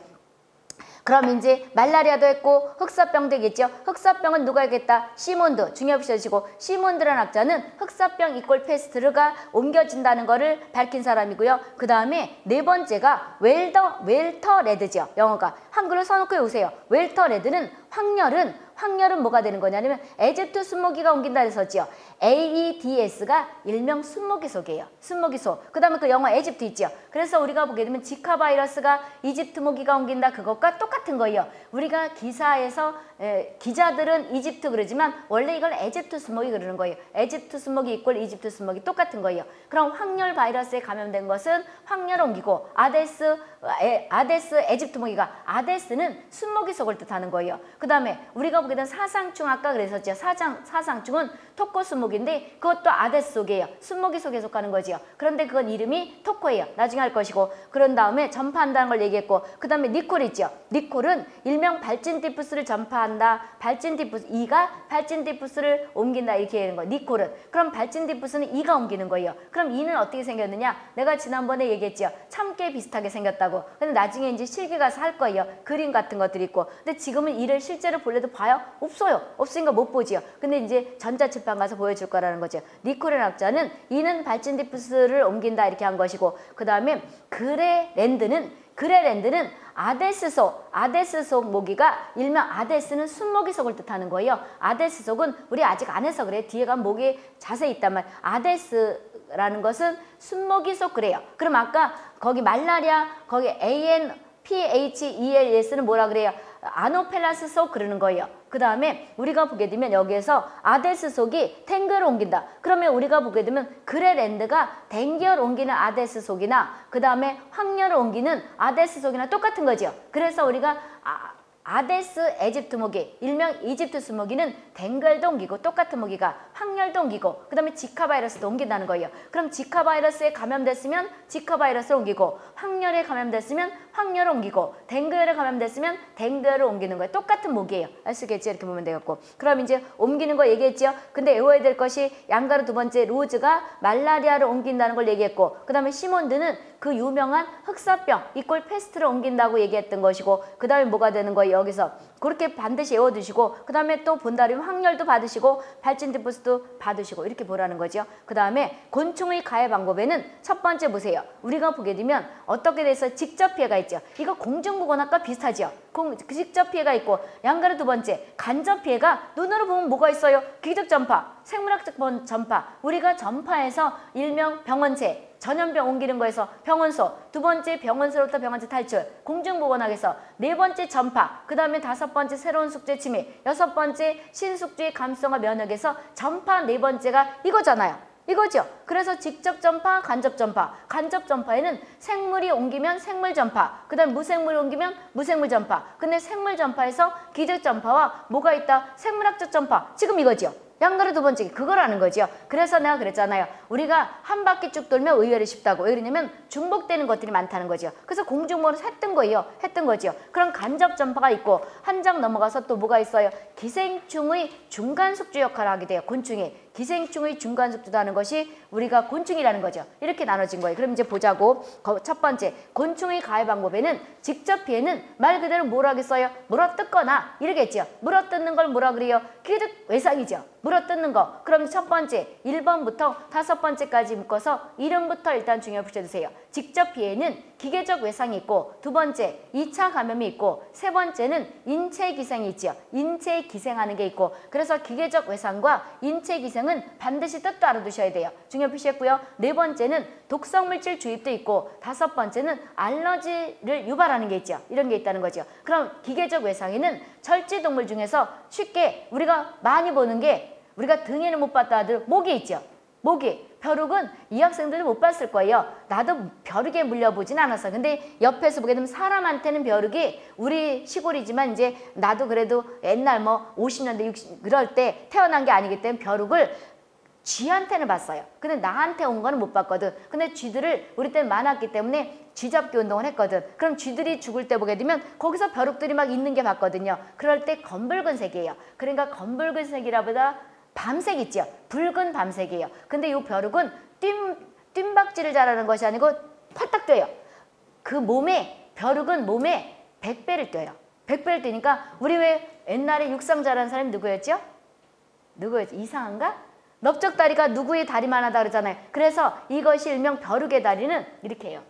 그럼 이제 말라리아도 했고 흑사병도 있겠죠. 흑사병은 누가 했겠다? 시몬드 중요시하시고 시몬드라는 학자는 흑사병 이꼴 패스트가 옮겨진다는 거를 밝힌 사람이고요. 그 다음에 네 번째가 웰터 레드죠. 영어가 한글로 써놓고 외우세요. 웰터 레드는 황열은 뭐가 되는 거냐면 에집트 순모기가 옮긴다 그랬었죠. AEDS가 일명 순모기속이에요. 순모기속. 그 다음에 그 영화 에집트 있죠. 그래서 우리가 보게 되면 지카 바이러스가 이집트 모기가 옮긴다 그것과 똑같은 거예요. 우리가 기사에서 기자들은 이집트 그러지만 원래 이걸 에집트 순모기 그러는 거예요. 에집트 순모기 이꼴 이집트 순모기 똑같은 거예요. 그럼 황열 바이러스에 감염된 것은 황열 옮기고 아데스 에집트 모기가 아데스는 순모기 속을 뜻하는 거예요. 그 다음에 우리가 보게 된 사상충 아까 그랬었죠. 사상충은 토코 순모기인데 그것도 아데스 속이에요. 순모기 속에 속하는 거지요. 그런데 그건 이름이 토코예요. 나중에 할 것이고 그런 다음에 전파한다는 걸 얘기했고 그 다음에 니콜 있죠. 니콜은 일명 발진티푸스를 전파한다. 발진티푸스 이가 발진티푸스를 옮긴다 이렇게 하는 거예요. 니콜은. 그럼 발진티푸스는 이가 옮기는 거예요. 그럼 이는 어떻게 생겼느냐? 내가 지난번에 얘기했죠. 참깨 비슷하게 생겼다고. 근데 나중에 이제 실기 가서 할 거예요. 그림 같은 것들이 있고. 근데 지금은 이를 실제로 볼래도 봐요? 없어요. 없으니까 못 보지요. 근데 이제 전자출판 가서 보여줄 거라는 거죠. 니콜의 학자는 이는 발진티푸스를 옮긴다 이렇게 한 것이고 그 다음에 그레랜드는 아데스 속 모기가 일명 아데스는 순모기 속을 뜻하는 거예요. 아데스 속은 우리 아직 안 해서 그래. 뒤에 가면 모기 자세히 있단 말이에요. 아데스라는 것은 순모기 속 그래요. 그럼 아까 거기 말라리아 거기 ANPHELS는 뭐라 그래요? 아노펠라스 속 그러는 거예요. 그 다음에 우리가 보게 되면 여기에서 아데스 속이 탱글을 옮긴다. 그러면 우리가 보게 되면 그레랜드가 댕기를 옮기는 아데스 속이나 그 다음에 황열을 옮기는 아데스 속이나 똑같은 거죠. 그래서 우리가 아데스 에집트 모기, 일명 이집트 순모기는 댕글도 옮기고 똑같은 모기가 황열도 옮기고 그 다음에 지카 바이러스도 옮긴다는 거예요. 그럼 지카 바이러스에 감염됐으면 지카 바이러스를 옮기고 황열에 감염됐으면 황열을 옮기고 댕글에 감염됐으면 댕글을 옮기는 거예요. 똑같은 모기예요. 아시겠죠? 이렇게 보면 되겠고. 그럼 이제 옮기는 거 얘기했죠? 근데 외워야 될 것이 양가루 두 번째 로즈가 말라리아를 옮긴다는 걸 얘기했고 그 다음에 시몬드는 그 유명한 흑사병 이꼴 패스트를 옮긴다고 얘기했던 것이고 그 다음에 뭐가 되는 거예요? 여기서 그렇게 반드시 외워두시고 그 다음에 또 본다면 황열도 받으시고 발진티푸스도 받으시고 이렇게 보라는 거죠. 그 다음에 곤충의 가해 방법에는 첫 번째 보세요. 우리가 보게 되면 어떻게 돼서 직접 피해가 있죠. 이거 공중보건학과 비슷하죠. 직접 피해가 있고 양가루 두 번째 간접 피해가 눈으로 보면 뭐가 있어요? 기적 전파, 생물학적 전파. 우리가 전파해서 일명 병원체 전염병 옮기는 거에서 병원소, 두 번째 병원소로부터 병원체 탈출, 공중보건학에서 네 번째 전파, 그 다음에 다섯 번째 새로운 숙제 침입, 여섯 번째 신숙주의 감성과 면역에서 전파 네 번째가 이거잖아요. 이거죠. 그래서 직접 전파, 간접 전파. 간접 전파에는 생물이 옮기면 생물 전파, 그 다음 무생물이 옮기면 무생물 전파. 근데 생물 전파에서 기적 전파와 뭐가 있다? 생물학적 전파. 지금 이거죠. 양가루 두 번째 그거라는 거죠. 그래서 내가 그랬잖아요. 우리가 한 바퀴 쭉 돌면 의열이 쉽다고. 왜 그러냐면 중복되는 것들이 많다는 거죠. 그래서 공중보건을 했던 거예요. 했던 거죠. 그럼 간접 전파가 있고 한 장 넘어가서 또 뭐가 있어요? 기생충의 중간 숙주 역할을 하게 돼요. 곤충이. 기생충의 중간 숙주도 하는 것이 우리가 곤충이라는 거죠. 이렇게 나눠진 거예요. 그럼 이제 보자고. 첫 번째, 곤충의 가해 방법에는 직접 피해는 말 그대로 뭐라 하겠어요? 물어뜯거나 이러겠죠. 물어뜯는 걸 뭐라 그래요? 기득 외상이죠. 물어뜯는 거. 그럼 첫 번째 1번부터 다섯 번째까지 묶어서 이름부터 일단 중요히 붙여주세요. 직접 피해는 기계적 외상이 있고 두 번째 2차 감염이 있고 세 번째는 인체 기생이 있죠. 인체 기생하는 게 있고 그래서 기계적 외상과 인체 기생은 반드시 뜻도 알아두셔야 돼요. 중요 표시했고요. 네 번째는 독성물질 주입도 있고 다섯 번째는 알러지를 유발하는 게 있죠. 이런 게 있다는 거죠. 그럼 기계적 외상에는 절지동물 중에서 쉽게 우리가 많이 보는 게 우리가 등에는 못 봤다 하더라도 모기 있죠. 모기. 벼룩은 이 학생들도 못 봤을 거예요. 나도 벼룩에 물려보진 않았어. 근데 옆에서 보게 되면 사람한테는 벼룩이 우리 시골이지만 이제 나도 그래도 옛날 뭐 50년대 60 그럴 때 태어난 게 아니기 때문에 벼룩을 쥐한테는 봤어요. 근데 나한테 온 거는 못 봤거든. 근데 쥐들을 우리 때는 많았기 때문에 쥐잡기 운동을 했거든. 그럼 쥐들이 죽을 때 보게 되면 거기서 벼룩들이 막 있는 게 봤거든요. 그럴 때 검붉은색이에요. 그러니까 검붉은색이라보다 밤색 있죠. 붉은 밤색이에요. 근데 이 벼룩은 뜀박질을 잘하는 것이 아니고 팔딱 뛰어요. 그 몸에 벼룩은 몸에 100배를 뛰어요. 100배를 뛰니까 우리 왜 옛날에 육상 잘하는 사람이 누구였죠? 누구였죠? 이상한가? 넓적다리가 누구의 다리만 하다 그러잖아요. 그래서 이것이 일명 벼룩의 다리는 이렇게 해요.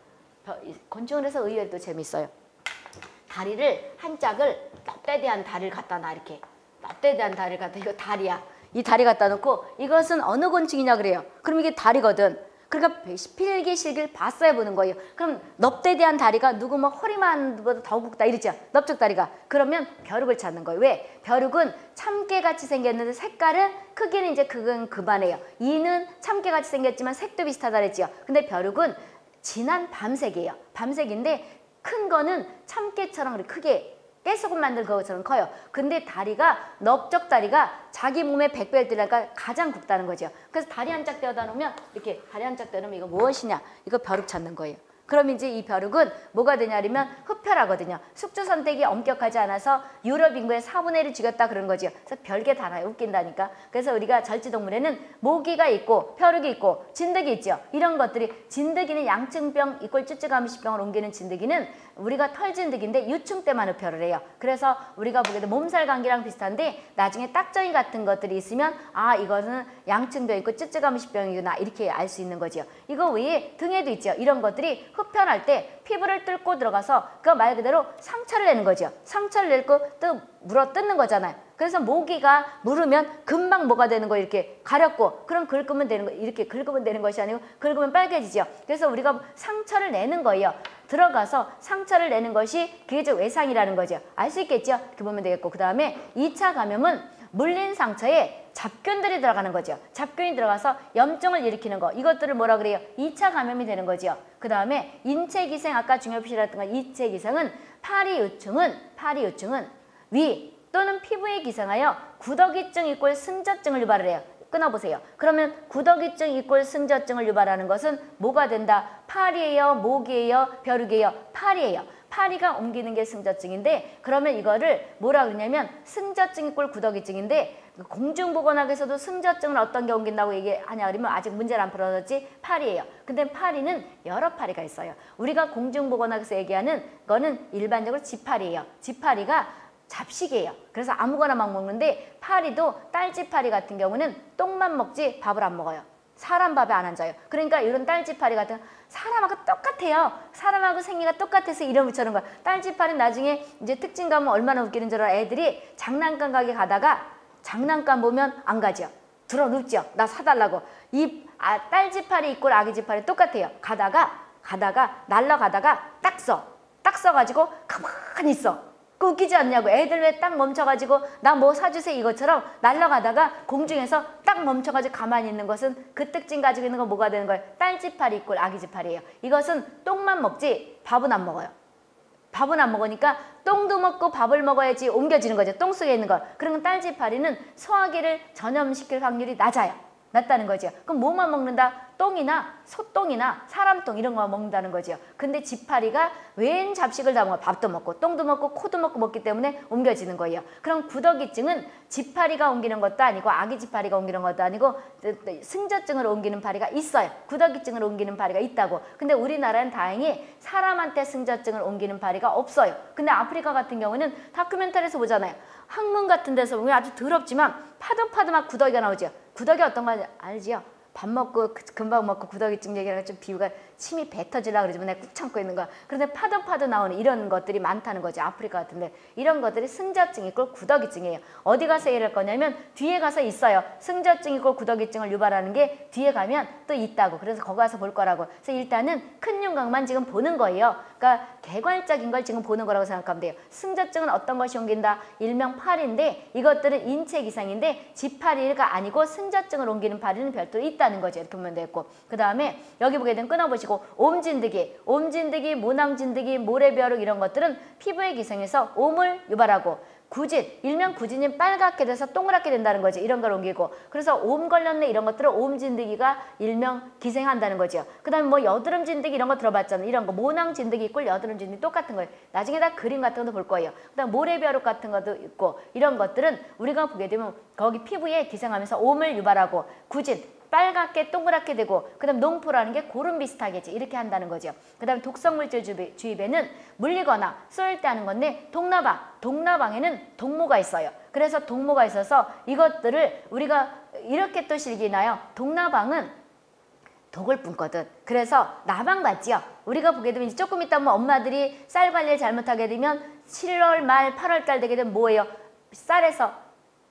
곤충을 해서 의외로 재밌어요. 다리를 한 짝을 납대대한 다리를 갖다 놔 이렇게. 납대에 대한 다리를 갖다 이거 다리야. 이 다리 갖다 놓고 이것은 어느 곤충이냐 그래요. 그럼 이게 다리거든. 그러니까 필기실기를 봤어야 보는 거예요. 그럼 넙대에 대한 다리가 누구 뭐 허리만보다 더 굵다 이러죠. 넓적 다리가. 그러면 벼룩을 찾는 거예요. 왜? 벼룩은 참깨같이 생겼는데 색깔은 크기는 이제 그건 그만해요. 이는 참깨같이 생겼지만 색도 비슷하다 그랬죠. 근데 벼룩은 진한 밤색이에요. 밤색인데 큰 거는 참깨처럼 그렇게 크게 깨소금 만든 것처럼 커요. 근데 다리가 넓적 다리가 자기 몸의 100배일 때니까 가장 굵다는 거죠. 그래서 다리 한 짝 떼어다 놓으면 이렇게 다리 한 짝 떼어놓으면 이거 무엇이냐? 이거 벼룩 찾는 거예요. 그럼 이제 이 벼룩은 뭐가 되냐면 흡혈하거든요. 숙주 선택이 엄격하지 않아서 유럽 인구의 4분의 1을 죽였다 그런 거죠. 그래서 별게 다 나요. 웃긴다니까. 그래서 우리가 절지동물에는 모기가 있고 벼룩이 있고 진드기 있죠. 이런 것들이 진드기는 양층병 이꼴 쭈쭈가미시병을 옮기는 진드기는 우리가 털진드기인데 유충 때만 흡혈을 해요. 그래서 우리가 보기에도 몸살 감기랑 비슷한데 나중에 딱정이 같은 것들이 있으면 아 이거는 양층병 있고 쭈쭈가미시병이구나 이렇게 알 수 있는 거죠. 이거 외에 등에도 있죠. 이런 것들이 흡혈할 때 피부를 뚫고 들어가서 그 말 그대로 상처를 내는 거죠. 상처를 내고 또 물어 뜯는 거잖아요. 그래서 모기가 물으면 금방 뭐가 되는 거예요. 이렇게 가렵고 그럼 긁으면 되는 거 이렇게 긁으면 되는 것이 아니고 긁으면 빨개지죠. 그래서 우리가 상처를 내는 거예요. 들어가서 상처를 내는 것이 그게 즉 외상이라는 거죠. 알 수 있겠죠? 이렇게 보면 되겠고 그 다음에 2차 감염은 물린 상처에 잡균들이 들어가는 거죠. 잡균이 들어가서 염증을 일으키는 거. 이것들을 뭐라 그래요? 2차 감염이 되는 거죠. 그 다음에 인체기생, 아까 중요표시했던 거 인체기생은 파리유충은 위 또는 피부에 기생하여 구더기증 이꼴 승저증을 유발을 해요. 끊어보세요. 그러면 구더기증 이꼴 승저증을 유발하는 것은 뭐가 된다? 파리예요? 모기예요? 벼룩이에요? 파리예요. 파리가 옮기는 게 승저증인데 그러면 이거를 뭐라 그러냐면 승저증 이꼴 구더기증인데 공중보건학에서도 승저증을 어떤 게 옮긴다고 얘기하냐 그러면 아직 문제를 안 풀어졌지 파리예요. 근데 파리는 여러 파리가 있어요. 우리가 공중보건학에서 얘기하는 거는 일반적으로 지파리예요. 지파리가 잡식이에요. 그래서 아무거나 막 먹는데 파리도 딸지파리 같은 경우는 똥만 먹지 밥을 안 먹어요. 사람 밥에 안 앉아요. 그러니까 이런 딸지파리 같은 사람하고 똑같아요. 사람하고 생기가 똑같아서 이름 붙여놓은 거야. 딸지파리 나중에 이제 특징 가면 얼마나 웃기는 줄 알아. 애들이 장난감 가게 가다가 장난감 보면 안 가죠. 들어 눕죠. 나 사달라고. 딸지파리 이꼴 아기지파리 똑같아요. 가다가 날라가다가 딱 써가지고 가만히 있어. 웃기지 않냐고. 애들 왜 딱 멈춰가지고 나 뭐 사주세요 이것처럼 날아가다가 공중에서 딱 멈춰가지고 가만히 있는 것은 그 특징 가지고 있는 건 뭐가 되는 거예요? 딸지파리 이꼴 아기지파리예요. 이것은 똥만 먹지 밥은 안 먹어요. 밥은 안 먹으니까 똥도 먹고 밥을 먹어야지 옮겨지는 거죠. 똥 속에 있는 걸. 그러면 딸지파리는 소화기를 전염시킬 확률이 낮다는 거죠. 그럼 뭐만 먹는다? 똥이나 소똥이나 사람똥 이런 거 먹는다는 거죠. 근데 지파리가 웬 잡식을 다 먹어. 밥도 먹고 똥도 먹고 코도 먹기 때문에 옮겨지는 거예요. 그럼 구더기증은 지파리가 옮기는 것도 아니고 아기 지파리가 옮기는 것도 아니고 승저증을 옮기는 파리가 있어요. 구더기증을 옮기는 파리가 있다고. 근데 우리나라는 다행히 사람한테 승저증을 옮기는 파리가 없어요. 근데 아프리카 같은 경우는 다큐멘터리에서 보잖아요. 항문 같은 데서 보면 아주 더럽지만 파도 막 구더기가 나오죠. 구더기 어떤 거 알지요? 밥 먹고 금방 먹고 구더기증 얘기하니까 좀 비유가 침이 뱉어지려고 그러지만 내가 꾹 참고 있는 거야. 그런데 파도 나오는 이런 것들이 많다는 거죠. 아프리카 같은데 이런 것들이 승저증 이꼴 구더기증이에요. 어디 가서 얘기할 거냐면 뒤에 가서 있어요. 승저증 이꼴 구더기증을 유발하는 게 뒤에 가면 또 있다고. 그래서 거기 가서 볼 거라고. 그래서 일단은 큰 윤곽만 지금 보는 거예요. 그러니까 개괄적인 걸 지금 보는 거라고 생각하면 돼요. 승저증은 어떤 것이 옮긴다? 일명 파리인데 이것들은 인체기상인데 지파리가 아니고 승저증을 옮기는 파리는 별도로 있다는 거죠. 이렇게 보면 되겠고 그 다음에 여기 보게 되면 끊어보시고 옴진드기, 모낭진드기, 모래벼룩 이런 것들은 피부에 기생해서 옴을 유발하고 구진, 일명 구진이 빨갛게 돼서 동그랗게 된다는 거죠. 이런 걸 옮기고 그래서 옴 걸렸네 이런 것들은 옴진드기가 일명 기생한다는 거죠. 그 다음에 뭐 여드름 진드기 이런 거 들어봤잖아요. 이런 거 모낭 진드기 있고 여드름 진드기 똑같은 거예요. 나중에 다 그림 같은 것도 볼 거예요. 그 다음 모래벼룩 같은 것도 있고 이런 것들은 우리가 보게 되면 거기 피부에 기생하면서 옴을 유발하고 구진, 빨갛게 동그랗게 되고 그 다음 농포라는 게 고름 비슷하겠지 이렇게 한다는 거죠. 그 다음에 독성물질 주입에는 물리거나 쏠 때 하는 건데 동나방에는 동모가 있어요. 그래서 동모가 있어서 이것들을 우리가 이렇게 또 실기나요. 동나방은 독을 뿜거든. 그래서 나방 맞지요. 우리가 보게 되면 조금 있다 보면 엄마들이 쌀 관리를 잘못하게 되면 7월 말 8월 달 되게 되면 뭐예요? 쌀에서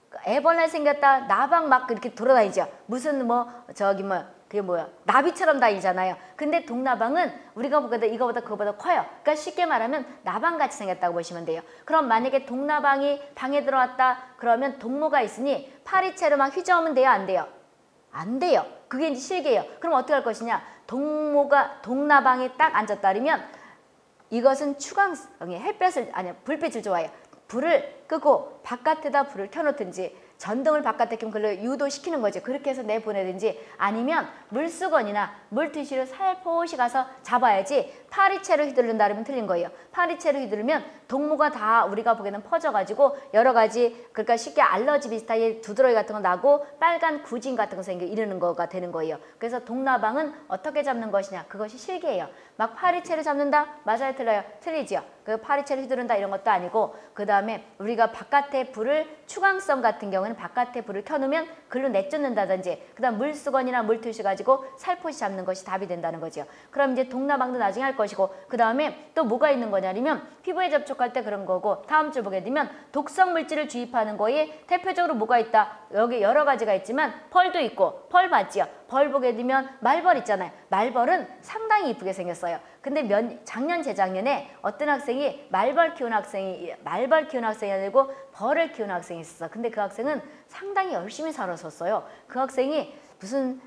애벌레 생겼다 나방 막 그렇게 돌아다니죠. 무슨 그게 뭐야 나비처럼 다니잖아요. 근데 동나방은 우리가 보기에도 이거보다 그거보다 커요. 그러니까 쉽게 말하면 나방같이 생겼다고 보시면 돼요. 그럼 만약에 동나방이 방에 들어왔다 그러면 동무가 있으니 파리채로 막 휘저으면 돼요, 안 돼요? 안 돼요. 그게 이제 실개예요. 그럼 어떻게 할 것이냐? 동나방이 딱 앉았다 그러면 이것은 추광성이 불빛을 좋아해요. 불을 끄고 바깥에다 불을 켜놓든지 전등을 바깥에 켜면 그걸 유도시키는 거죠. 그렇게 해서 내보내든지 아니면 물수건이나 물티슈를 살포시 가서 잡아야지 파리채로 휘두른다 그러면 틀린 거예요. 파리채로 휘두르면 동무가 다 우리가 보기에는 퍼져가지고 여러 가지 그러니까 쉽게 알러지 비슷하게 두드러기 같은 거 나고 빨간 구진 같은 거 생겨 이러는 거가 되는 거예요. 그래서 동나방은 어떻게 잡는 것이냐 그것이 실개예요. 막 파리채를 잡는다? 맞아요 틀려요? 틀리죠. 그 파리채를 휘두른다 이런 것도 아니고 그 다음에 우리가 바깥에 불을 추광성 같은 경우는 바깥에 불을 켜놓으면 글로 내쫓는다든지 그 다음 물수건이나 물티슈 가지고 살포시 잡는 것이 답이 된다는 거죠. 그럼 이제 동나방도 나중에 할 것이고 그 다음에 또 뭐가 있는 거냐면 피부에 접촉할 때 그런 거고 다음 줄 보게 되면 독성 물질을 주입하는 거에 대표적으로 뭐가 있다. 여기 여러 가지가 있지만 펄도 있고 펄 봤지요. 벌 보게 되면 말벌 있잖아요. 말벌은 상당히 이쁘게 생겼어요. 근데 작년 재작년에 어떤 학생이 말벌 키우는 학생이 아니고 벌을 키우는 학생이 있었어. 근데 그 학생은 상당히 열심히 살았었어요. 그 학생이 무슨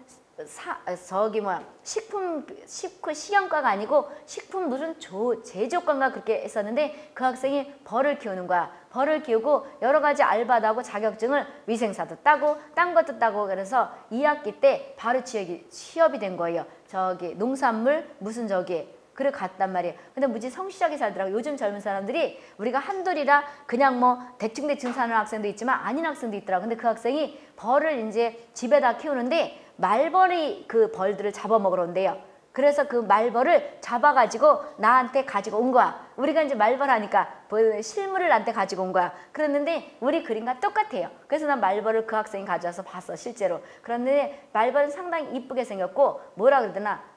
식용과가 아니고 식품 무슨 제조과인가 그렇게 했었는데 그 학생이 벌을 키우는 거야. 벌을 키우고 여러 가지 알바도 하고 자격증을 위생사도 따고 딴 것도 따고 그래서 2학기 때 바로 취업이 된 거예요. 농산물 무슨 그래 갔단 말이에요. 근데 무지 성실하게 살더라고요. 요즘 젊은 사람들이 우리가 한둘이라 그냥 대충 사는 학생도 있지만 아닌 학생도 있더라고요. 근데 그 학생이 벌을 이제 집에다 키우는데 말벌이 그 벌들을 잡아먹으러 온대요. 그래서 그 말벌을 잡아가지고 나한테 가지고 온 거야. 우리가 이제 말벌 하니까 실물을 나한테 가지고 온 거야. 그랬는데 우리 그림과 똑같아요. 그래서 난 말벌을 그 학생이 가져와서 봤어 실제로. 그런데 말벌은 상당히 이쁘게 생겼고 뭐라 그러야 되나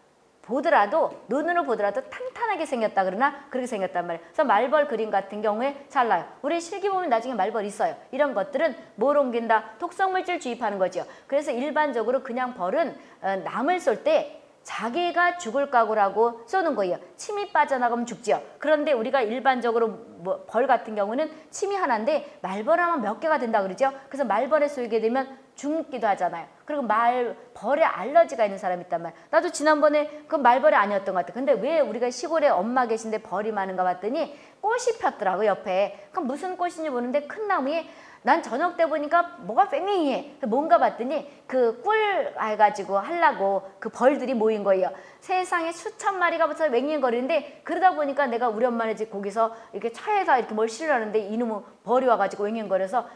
눈으로 보더라도 탄탄하게 생겼다 그러나 그렇게 생겼단 말이에요. 그래서 말벌 그림 같은 경우에 잘 나요. 우리 실기 보면 나중에 말벌 있어요. 이런 것들은 뭘 옮긴다? 독성물질 주입하는 거죠. 그래서 일반적으로 그냥 벌은 남을 쏠 때 자기가 죽을 각오라고 쏘는 거예요. 침이 빠져나가면 죽죠. 그런데 우리가 일반적으로 벌 같은 경우는 침이 하나인데 말벌 하면 몇 개가 된다 그러죠. 그래서 말벌에 쏘이게 되면 죽기도 하잖아요. 그리고 벌에 알러지가 있는 사람이 있단 말이에요. 나도 지난번에 그 말벌이 아니었던 것 같아. 근데 왜 우리가 시골에 엄마 계신데 벌이 많은가 봤더니 꽃이 폈더라고 옆에. 그럼 무슨 꽃인지 모르는데 큰 나무에 난 저녁 때 보니까 뭐가 뺑뺑이해. 뭔가 봤더니 그 꿀 해가지고 하려고 그 벌들이 모인 거예요. 세상에 수천 마리가 붙어서 맹맹거리는데 그러다 보니까 내가 우리 엄마네 집 거기서 이렇게 차에다 이렇게 뭘 실으라는데 이놈의 벌이 와가지고 맹맹거려서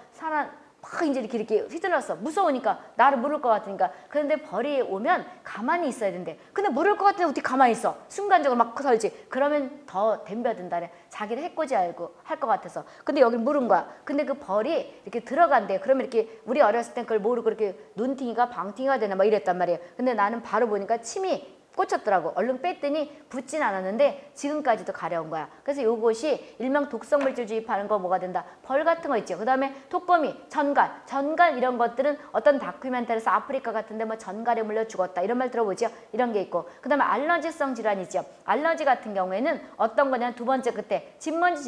막 이제 이렇게 휘둘렀어. 무서우니까 나를 물을 것 같으니까. 그런데 벌이 오면 가만히 있어야 된대. 근데 물을 것 같은데 어떻게 가만히 있어? 순간적으로 막 설지. 그러면 더 덤벼든다네. 자기를 해코지 알고 할 것 같아서. 근데 여기 물은 거야. 근데 그 벌이 이렇게 들어간대. 그러면 이렇게 우리 어렸을 땐 그걸 모르고 이렇게 눈팅이가 방팅이가 되나 막 이랬단 말이에요. 근데 나는 바로 보니까 침이 꽂혔더라고. 얼른 뺐더니 붙진 않았는데 지금까지도 가려운 거야. 그래서 요것이 일명 독성물질 주입하는 거 뭐가 된다. 벌 같은 거 있죠. 그 다음에 독거미, 전갈 이런 것들은 어떤 다큐멘터리에서 아프리카 같은데 전갈에 물려 죽었다 이런 말 들어보죠. 이런 게 있고 그 다음에 알러지성 질환이죠. 알러지 같은 경우에는 어떤 거냐면 두 번째 그때 진먼지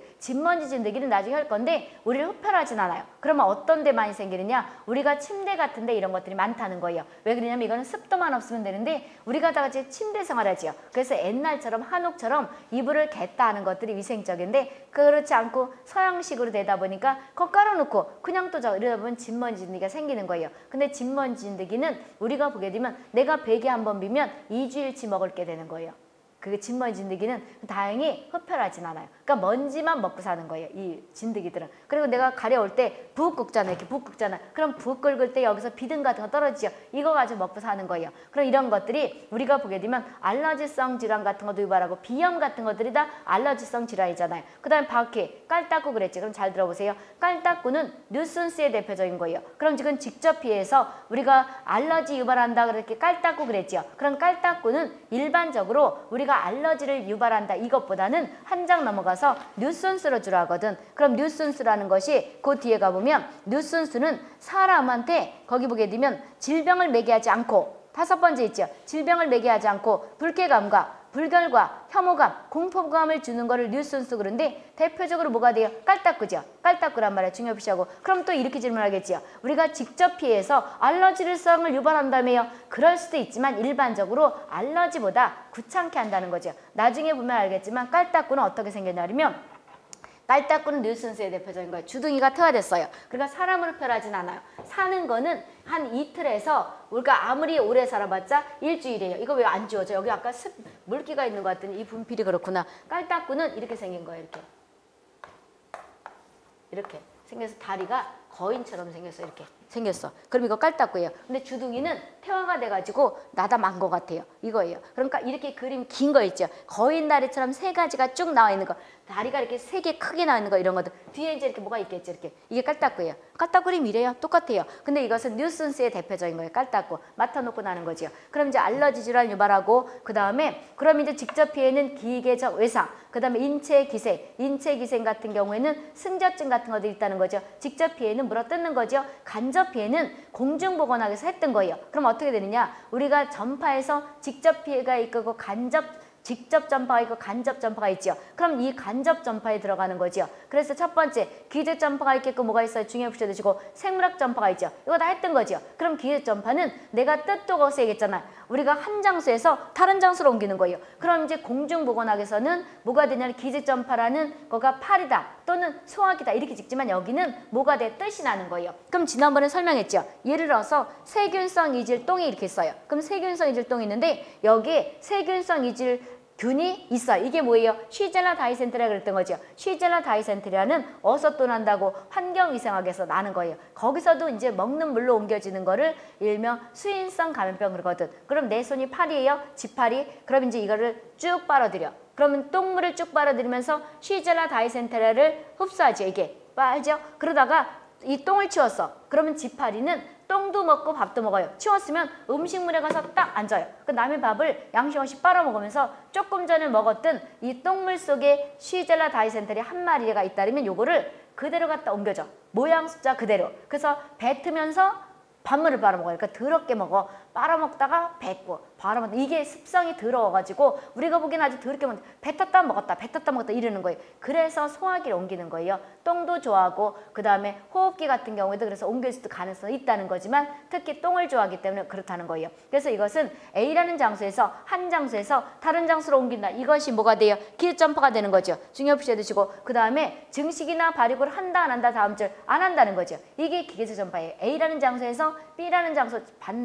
진드기는 나중에 할 건데 우리를 흡혈하진 않아요. 그러면 어떤 데 많이 생기느냐. 우리가 침대 같은 데 이런 것들이 많다는 거예요. 왜 그러냐면 이거는 습도만 없으면 되는데 우리가 다 같이 침대 생활하지요. 그래서 옛날처럼 한옥처럼 이불을 겠다 하는 것들이 위생적인데 그렇지 않고 서양식으로 되다 보니까 그거 깔아놓고 그냥 또 이러다 보면 진먼지 진드기가 생기는 거예요. 근데 진먼지 진드기는 우리가 보게 되면 내가 베개 한번 비면 2주일치 먹을 게 되는 거예요. 그 진먼지 진드기는 다행히 흡혈하진 않아요. 그러니까 먼지만 먹고 사는 거예요. 이 진드기들은. 그리고 내가 가려울 때 부엌 긁잖아요. 이렇게 부엌 긁잖아요. 그럼 부엌 긁을 때 여기서 비듬 같은 거 떨어지죠. 이거 가지고 먹고 사는 거예요. 그럼 이런 것들이 우리가 보게 되면 알러지성 질환 같은 것도 유발하고 비염 같은 것들이 다 알러지성 질환이잖아요. 그 다음에 바퀴, 깔따구 그랬지. 그럼 잘 들어보세요. 깔따구는 뉴슨스의 대표적인 거예요. 그럼 지금 직접 피해서 우리가 알러지 유발한다 그렇게 깔따구 그랬죠. 그럼 깔따구는 일반적으로 우리가 우리가 알러지를 유발한다 이것보다는 한 장 넘어가서 뉴슨스로 주로 하거든. 그럼 뉴슨스라는 것이 그 뒤에 가보면 뉴슨스는 사람한테 거기 보게 되면 질병을 매개하지 않고, 다섯 번째 있죠. 질병을 매개하지 않고 불쾌감과 불결과 혐오감, 공포감을 주는 거를 뉴슨스. 그런데 대표적으로 뭐가 돼요? 깔딱구죠. 깔딱구란 말이야. 중요 표시하고. 그럼 또 이렇게 질문하겠지요. 우리가 직접 피해서 알러지성을 유발한다며요. 그럴 수도 있지만 일반적으로 알러지보다 귀찮게 한다는 거죠. 나중에 보면 알겠지만 깔딱구는 어떻게 생겼냐면 깔딱구는 뉴슨스의 대표적인 거예요. 주둥이가 트가 됐어요. 그러니까 사람으로 표현하진 않아요. 사는 거는 한 이틀에서 우리가 아무리 오래 살아봤자 일주일이에요. 이거 왜 안 지워져? 여기 아까 물기가 있는 것 같더니 이 분필이 그렇구나. 깔딱구는 이렇게 생긴 거예요. 이렇게 생겨서 다리가 거인처럼 생겼어. 이렇게 생겼어. 그럼 이거 깔딱구예요. 근데 주둥이는 태화가 돼가지고 나다만 것 같아요. 이거예요. 그러니까 이렇게 그림 긴 거 있죠. 거인 다리처럼 세 가지가 쭉 나와 있는 거. 다리가 이렇게 세 개 크게 나와 있는 거, 이런 것들. 뒤에 이제 이렇게 뭐가 있겠죠. 이렇게. 이게 깔딱구예요. 깔딱 그림 이래요. 똑같아요. 근데 이것은 뉴슨스의 대표적인 거예요. 깔딱구. 맡아놓고 나는 거죠. 그럼 이제 알러지 질환 유발하고, 그 다음에 그럼 이제 직접 피해는 기계적 외상, 그 다음에 인체 기생. 인체 기생 같은 경우에는 승저증 같은 것들이 있다는 거죠. 직접 피해는 물어뜯는 거죠. 간접 피해는 공중보건학에서 했던 거예요. 그럼 어떻게 되느냐? 우리가 전파에서 직접 피해가 있고 직접 전파가 있고 간접 전파가 있죠. 그럼 이 간접 전파에 들어가는 거죠. 그래서 첫 번째 기계적 전파가 있겠고 뭐가 있어요? 중요 부채 드시고 생물학 전파가 있죠. 이거 다 했던 거죠. 그럼 기계적 전파는 내가 뜻도 없이 얘기했잖아. 우리가 한 장소에서 다른 장소로 옮기는 거예요. 그럼 이제 공중보건학에서는 뭐가 되냐면 기계적 전파라는 거가 팔이다 또는 소화기다 이렇게 찍지만 여기는 뭐가 돼? 뜻이 나는 거예요. 그럼 지난번에 설명했죠. 예를 들어서 세균성 이질똥이 이렇게 있어요. 그럼 세균성 이질똥이 있는데 여기에 세균성 이질 균이 있어요. 이게 뭐예요? 쉬젤라 다이센테리아 그랬던 거죠. 쉬젤라 다이센테리아는 어디서 또 난다고? 환경위생학에서 나는 거예요. 거기서도 이제 먹는 물로 옮겨지는 거를 일명 수인성 감염병 그러거든. 그럼 내 손이 팔이에요? 지팔이? 그럼 이제 이거를 쭉 빨아들여. 그러면 똥물을 쭉 빨아들이면서 쉬젤라 다이센테리아를 흡수하죠. 이게 알죠? 그러다가 이 똥을 치웠어. 그러면 지파리는 똥도 먹고 밥도 먹어요. 치웠으면 음식물에 가서 딱 앉아요. 그 남의 밥을 양심 없이 빨아먹으면서 조금 전에 먹었던 이 똥물 속에 쉬젤라 다이센테리 한 마리가 있다면 요거를 그대로 갖다 옮겨줘. 모양 숫자 그대로. 그래서 뱉으면서 밥물을 빨아먹어요. 그러니까 더럽게 먹어. 빨아먹다가 뱉고 빨아먹다. 이게 습성이 더러워가지고 우리가 보기엔 아주 더럽게 먹는데 뱉었다 먹었다 뱉었다 먹었다 이러는 거예요. 그래서 소화기를 옮기는 거예요. 똥도 좋아하고 그 다음에 호흡기 같은 경우에도 그래서 옮길 수도 가능성이 있다는 거지만 특히 똥을 좋아하기 때문에 그렇다는 거예요. 그래서 이것은 A라는 장소에서 한 장소에서 다른 장소로 옮긴다. 이것이 뭐가 돼요? 기계점퍼가 되는 거죠. 중요표시해 두시고 그 다음에 증식이나 발육을 한다 안 한다 다음 줄 안 한다는 거죠. 이게 기계적 전파예요. A라는 장소에서 B라는 장소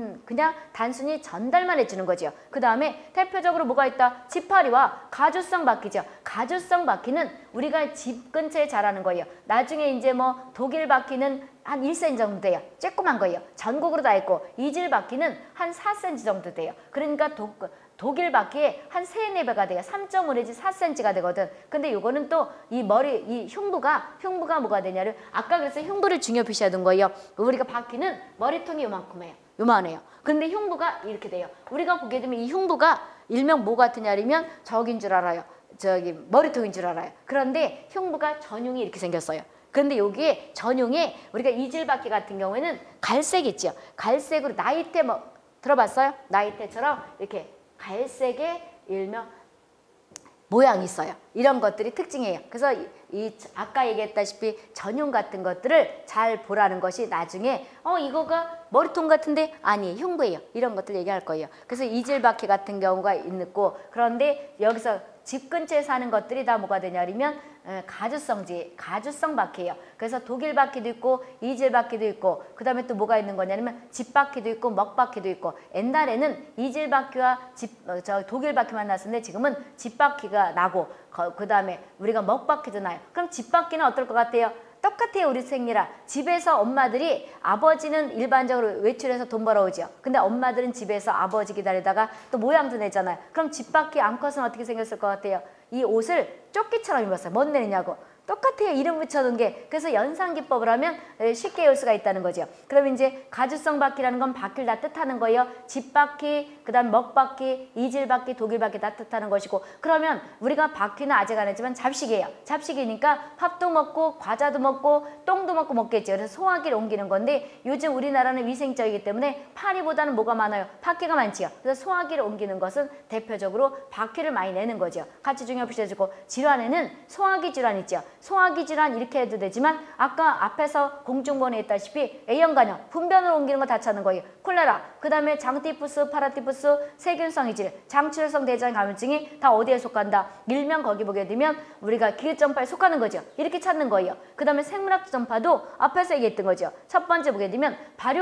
그냥 단순히 전달만 해주는 거죠. 그 다음에 대표적으로 뭐가 있다? 지파리와 가주성 바퀴죠. 가주성 바퀴는 우리가 집 근처에 자라는 거예요. 나중에 이제 뭐 독일 바퀴는 한 1cm 정도 돼요. 쬐끄만 거예요. 전국으로 다 있고 이질 바퀴는 한 4cm 정도 돼요. 그러니까 독일 바퀴에 한 3, 4배가 돼요. 3.5 내지 4cm가 되거든. 근데 요거는 또 이 흉부가 뭐가 되냐를 아까 그래서 흉부를 중요 표시하던 거예요. 우리가 바퀴는 머리통이 요만큼해요. 요만해요. 근데 흉부가 이렇게 돼요. 우리가 보게 되면 이 흉부가 일명 뭐 같으냐면 저긴 줄 알아요. 저기 머리통인 줄 알아요. 그런데 흉부가 전용이 이렇게 생겼어요. 그런데 여기에 전용에 우리가 이질바퀴 같은 경우에는 갈색 있죠. 갈색으로 나이테 뭐 들어봤어요? 나이테처럼 이렇게 갈색의 일명 모양이 있어요. 이런 것들이 특징이에요. 그래서 이 아까 얘기했다시피 전용 같은 것들을 잘 보라는 것이 나중에 이거가 머리통 같은데 아니 흉부예요. 이런 것들 얘기할 거예요. 그래서 이질바퀴 같은 경우가 있고 그런데 여기서 집 근처에 사는 것들이 다 뭐가 되냐면 가주성 바퀴예요. 그래서 독일 바퀴도 있고 이질 바퀴도 있고 그 다음에 또 뭐가 있는 거냐면 집 바퀴도 있고 먹 바퀴도 있고 옛날에는 이질 바퀴와 독일 바퀴만 났었는데 지금은 집 바퀴가 나고 그 다음에 우리가 먹 바퀴도 나요. 그럼 집 바퀴는 어떨 것 같아요? 똑같아요. 우리 생리라. 집에서 엄마들이 아버지는 일반적으로 외출해서 돈 벌어오죠. 근데 엄마들은 집에서 아버지 기다리다가 또 모양도 내잖아요. 그럼 집 밖에 암컷은 어떻게 생겼을 것 같아요? 이 옷을 조끼처럼 입었어요. 뭔 내리냐고. 똑같아요. 이름 붙여놓은 게. 그래서 연상기법을 하면 쉽게 외울 수가 있다는 거죠. 그럼 이제 가주성 바퀴라는 건 바퀴를 다 뜻하는 거예요. 집바퀴, 그 다음 먹바퀴, 이질바퀴, 독일바퀴 다 뜻하는 것이고, 그러면 우리가 바퀴는 아직 안 했지만 잡식이에요. 잡식이니까 밥도 먹고 과자도 먹고 똥도 먹고 먹겠죠. 그래서 소화기를 옮기는 건데 요즘 우리나라는 위생적이기 때문에 파리보다는 뭐가 많아요? 바퀴가 많지요. 그래서 소화기를 옮기는 것은 대표적으로 바퀴를 많이 내는 거죠. 같이 중요시해주고, 질환에는 소화기 질환 있죠. 소화기 질환 이렇게 해도 되지만 아까 앞에서 공중번에 했다시피 A형간염, 분변으로 옮기는 거 다 찾는 거예요. 콜레라, 그 다음에 장티푸스, 파라티푸스, 세균성 이질, 장출성 대장 감염증이 다 어디에 속한다? 일명 거기 보게 되면 우리가 기계전파에 속하는 거죠. 이렇게 찾는 거예요. 그 다음에 생물학 전파도 앞에서 얘기했던 거죠. 첫 번째 보게 되면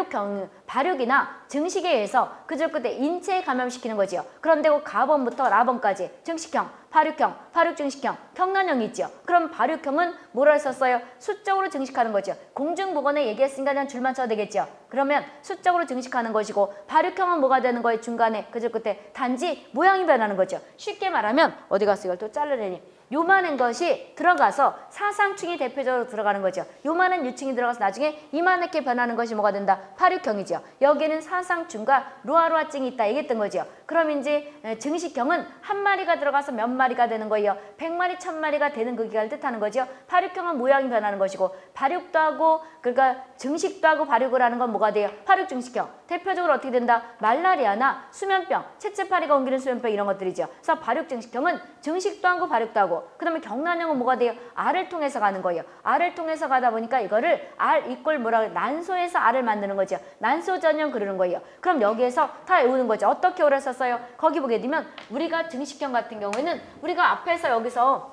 발육이나 증식에 의해서 그저 그때 인체에 감염시키는 거죠. 그런데 그 가번부터 라번까지 증식형, 발육형, 발육증식형, 경란형이 있죠. 그럼 발육형은 뭐라 했었어요? 수적으로 증식하는 거죠. 공중보건에 얘기했으니까 그냥 줄만 쳐도 되겠죠. 그러면 수적으로 증식하는 것이고, 발육형은 뭐가 되는 거예요? 중간에 그저 그때 단지 모양이 변하는 거죠. 쉽게 말하면 어디 갔어? 이걸 또 자르려니. 요만한 것이 들어가서 사상충이 대표적으로 들어가는 거죠. 요만한 유충이 들어가서 나중에 이만하게 변하는 것이 뭐가 된다? 발육형이죠. 여기에는 사상충과 로아로아증이 있다 얘기했던 거죠. 그럼 이제 증식형은 한 마리가 들어가서 몇 마리가 되는 거예요. 100마리, 1000마리가 되는 그 기간을 뜻하는 거죠. 발육형은 모양이 변하는 것이고, 발육도 하고 그러니까 증식도 하고 발육을 하는 건 뭐가 돼요? 발육증식형. 대표적으로 어떻게 된다? 말라리아나 수면병, 채채파리가 옮기는 수면병 이런 것들이죠. 그래서 발육증식형은 증식도 하고 발육도 하고, 그 다음에 경란형은 뭐가 돼요? 알을 통해서 가는 거예요. 알을 통해서 가다 보니까 이거를 알 이꼴 뭐라 그래? 난소에서 알을 만드는 거죠. 난소 전형 그러는 거예요. 그럼 여기에서 다 외우는 거죠. 어떻게 오래 썼어요? 거기 보게 되면 우리가 증식형 같은 경우에는 우리가 앞에서 여기서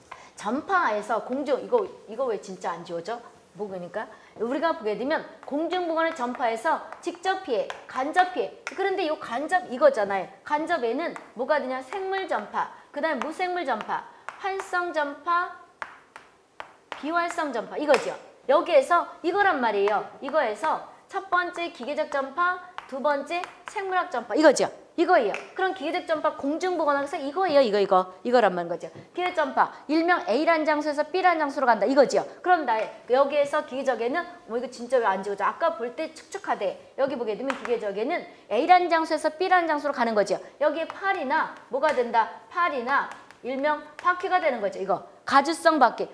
전파에서 공중 이거 왜 진짜 안 지워져? 뭐그러니까 우리가 보게 되면 공중보건의 전파에서 직접 피해, 간접 피해. 그런데 이 간접 이거잖아요. 간접에는 뭐가 되냐? 생물 전파, 그 다음에 무생물 전파, 활성 전파, 비활성 전파 이거죠. 여기에서 이거란 말이에요. 이거에서 첫 번째 기계적 전파, 두 번째 생물학 전파 이거죠. 이거예요. 그럼 기계적 전파 공중보건학에서 이거예요. 이거란 말인 거죠. 기계적 전파 일명 A라는 장소에서 B라는 장소로 간다 이거죠. 그럼 여기에서 기계적에는 이거 진짜 왜 안 지워져? 아까 볼 때 축축하대. 여기 보게 되면 기계적에는 A라는 장소에서 B라는 장소로 가는 거죠. 여기에 팔이나 뭐가 된다? 팔이나 일명 바퀴가 되는 거죠. 이거 가주성 바퀴,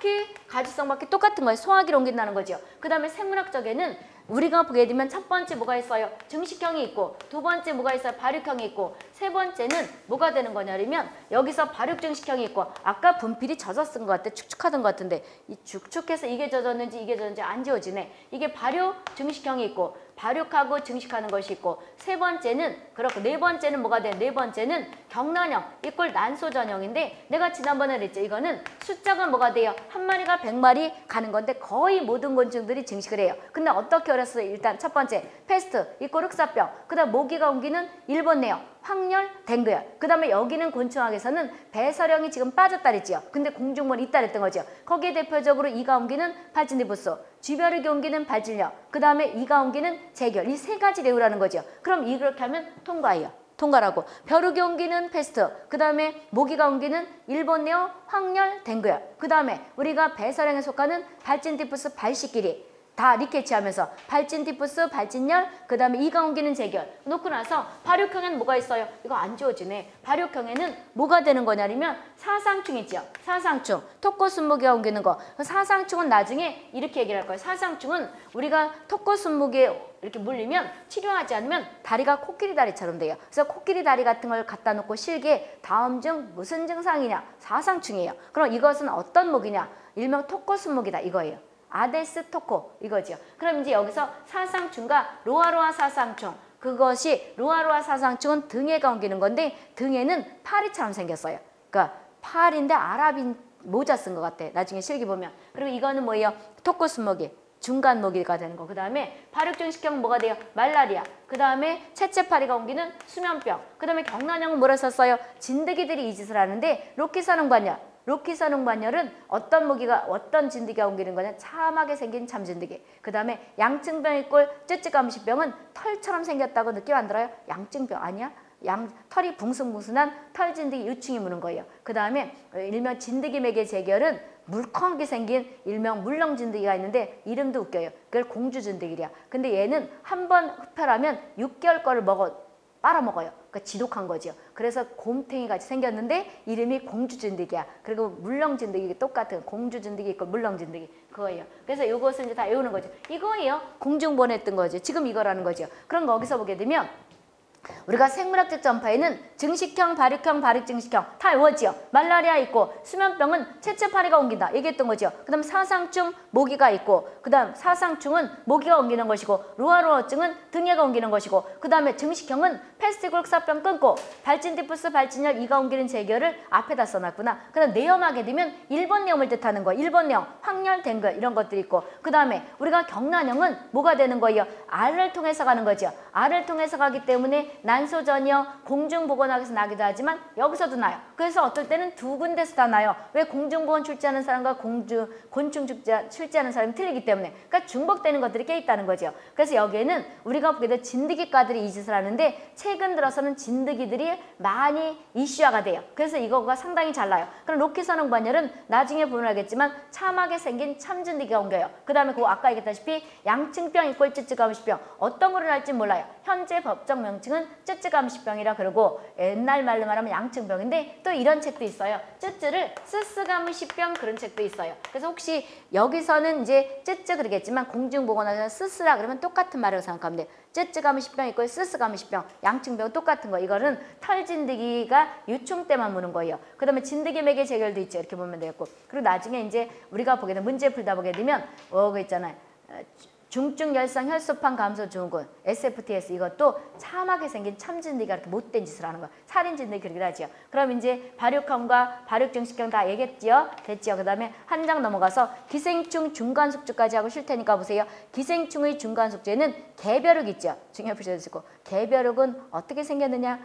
가주성 바퀴 똑같은 거예요. 소화기를 옮긴다는 거죠. 그 다음에 생물학적에는 우리가 보게 되면 첫 번째 뭐가 있어요? 증식형이 있고, 두 번째 뭐가 있어요? 발육형이 있고, 세 번째는 뭐가 되는 거냐면 여기서 발육증식형이 있고, 아까 분필이 젖었은 것 같아. 축축하던 것 같은데 이 축축해서 이게 젖었는지 이게 젖었는지 안 지워지네. 이게 발육증식형이 있고, 발육하고 증식하는 것이 있고, 세 번째는 그렇고, 네 번째는 뭐가 돼? 네 번째는 경란형 이꼴 난소 전형인데, 내가 지난번에 그랬죠. 이거는 숫자가 뭐가 돼요? 한 마리가 100마리 가는 건데 거의 모든 곤충들이 증식을 해요. 근데 어떻게 어렸어요? 일단 첫 번째 패스트 이꼴 흑사병, 그 다음 모기가 옮기는 일본내요, 황열, 댕그열. 그 다음에 여기는 곤충학에서는 배설형이 지금 빠졌다 그랬지요. 근데 공중본 있다 그랬던 거죠. 거기에 대표적으로 이가 옮기는 발진디부스, 쥐벼룩이 옮기는 발진력, 그 다음에 이가 옮기는 재결. 이 세 가지 레우라는 거죠. 그럼 이렇게 하면 통과예요. 통과라고. 벼룩이 옮기는 패스트, 그 다음에 모기가 옮기는 일본내어, 황열, 댕그열. 그 다음에 우리가 배설형에 속하는 발진디부스, 발식끼리 다 리케치하면서 발진디푸스, 발진열, 그 다음에 이가 옮기는 재결 놓고 나서 발육형에는 뭐가 있어요? 이거 안 지워지네. 발육형에는 뭐가 되는 거냐면 사상충 있죠. 사상충, 톡고순무기가 옮기는 거. 사상충은 나중에 이렇게 얘기를 할 거예요. 사상충은 우리가 톡고순무기에 이렇게 물리면 치료하지 않으면 다리가 코끼리 다리처럼 돼요. 그래서 코끼리 다리 같은 걸 갖다 놓고 실게 다음 중 무슨 증상이냐? 사상충이에요. 그럼 이것은 어떤 목이냐? 일명 톡고순무기다 이거예요. 아데스 토코 이거죠. 그럼 이제 여기서 사상충과 로아로아 사상충, 그것이 로아로아 사상충은 등에가 옮기는 건데 등에는 파리처럼 생겼어요. 그러니까 팔인데 아랍인 모자 쓴 것 같아. 나중에 실기 보면. 그리고 이거는 뭐예요? 토코순모기, 중간 모기가 되는 거. 그 다음에 발육증식형 뭐가 돼요? 말라리아. 그 다음에 채채파리가 옮기는 수면병. 그 다음에 경란형은 뭐라 썼어요? 진드기들이 이 짓을 하는데 로키사능관열. 로키사능관열은 어떤 진드기가 옮기는 거냐? 참하게 생긴 참진드기. 그 다음에 양증병이꼴 쯔쯔가무시병은 털처럼 생겼다고 느낌 안 들어요? 양증병 아니야? 털이 붕숭붕숭한 털진드기 유충이 무는 거예요. 그 다음에 일명 진드기 매개 재결은 물컹하게 생긴 일명 물렁진드기가 있는데 이름도 웃겨요. 그걸 공주진드기야. 근데 얘는 한 번 흡혈하면 6개월 거를 빨아먹어요. 그러니까 지독한 거죠. 그래서 곰탱이 같이 생겼는데 이름이 공주진드기야. 그리고 물렁진드기 똑같은 공주진드기 있고 물렁진드기 그거예요. 그래서 이것을 이제 다 외우는 거죠. 이거예요. 공중보냈던 거죠. 지금 이거라는 거죠. 그럼 거기서 보게 되면 우리가 생물학적 전파에는 증식형, 발육형, 발육증식형 다 외웠지요. 말라리아 있고 수면병은 채채파리가 옮긴다 얘기했던 거죠. 그 다음 사상충, 모기가 있고 그 다음 사상충은 모기가 옮기는 것이고 루아루아증은 등에가 옮기는 것이고 그 다음에 증식형은 패스티골사병 끊고 발진티푸스, 발진열, 이가 옮기는 재결을 앞에다 써놨구나. 그 다음 내염하게 되면 일본내염을 뜻하는 거예요. 일본내염, 황열, 댕글 이런 것들이 있고 그 다음에 우리가 경란형은 뭐가 되는 거예요? 알을 통해서 가는 거죠. 알을 통해서 가기 때문에 난소전이요 공중보건학에서 나기도 하지만 여기서도 나요. 그래서 어떨 때는 두 군데서 다 나요. 왜 공중보건 출제하는 사람과 곤충 출제하는 사람이 틀리기 때문에. 그러니까 중복되는 것들이 꽤 있다는 거죠. 그래서 여기에는 우리가 보게 될 진드기과들이 이 짓을 하는데 최근 들어서는 진드기들이 많이 이슈화가 돼요. 그래서 이거가 상당히 잘 나요. 그럼 로키선홍 반열은 나중에 보면 알겠지만 참하게 생긴 참진드기가 옮겨요. 그 다음에 그 아까 얘기했다시피 양층병 이꼴 쯔쯔감시병 어떤 거를 할지 몰라요. 현재 법적 명칭은 쯔쯔감시병이라 그러고 옛날 말로 말하면 양층병인데 또 이런 책도 있어요. 쯔쯔를 스스감시병 그런 책도 있어요. 그래서 혹시 여기서는 이제 쯔쯔 그러겠지만 공중보건학에서 스스라 그러면 똑같은 말을 생각하면 돼요. 쯔쯔감시병 있고 스스감시병 양층병 똑같은 거. 이거는 털진드기가 유충 때만 무는 거예요. 그 다음에 진드기 매개 재결도 있죠. 이렇게 보면 되겠고 그리고 나중에 이제 우리가 보게 되면 문제 풀다 보게 되면 그거 있잖아요. 중증 열성 혈소판 감소 증후군 SFTS 이것도 참하게 생긴 참진드기가 이렇게 못된 짓을 하는 거야. 살인진드기 그러기도 하지요. 그럼 이제 발육형과 발육증식형 다 얘기했지요. 됐지요. 그 다음에 한 장 넘어가서 기생충 중간숙주까지 하고 쉴 테니까 보세요. 기생충의 중간숙주에는 개벼룩 있죠. 중요한 표시해주시고 개벼룩은 어떻게 생겼느냐.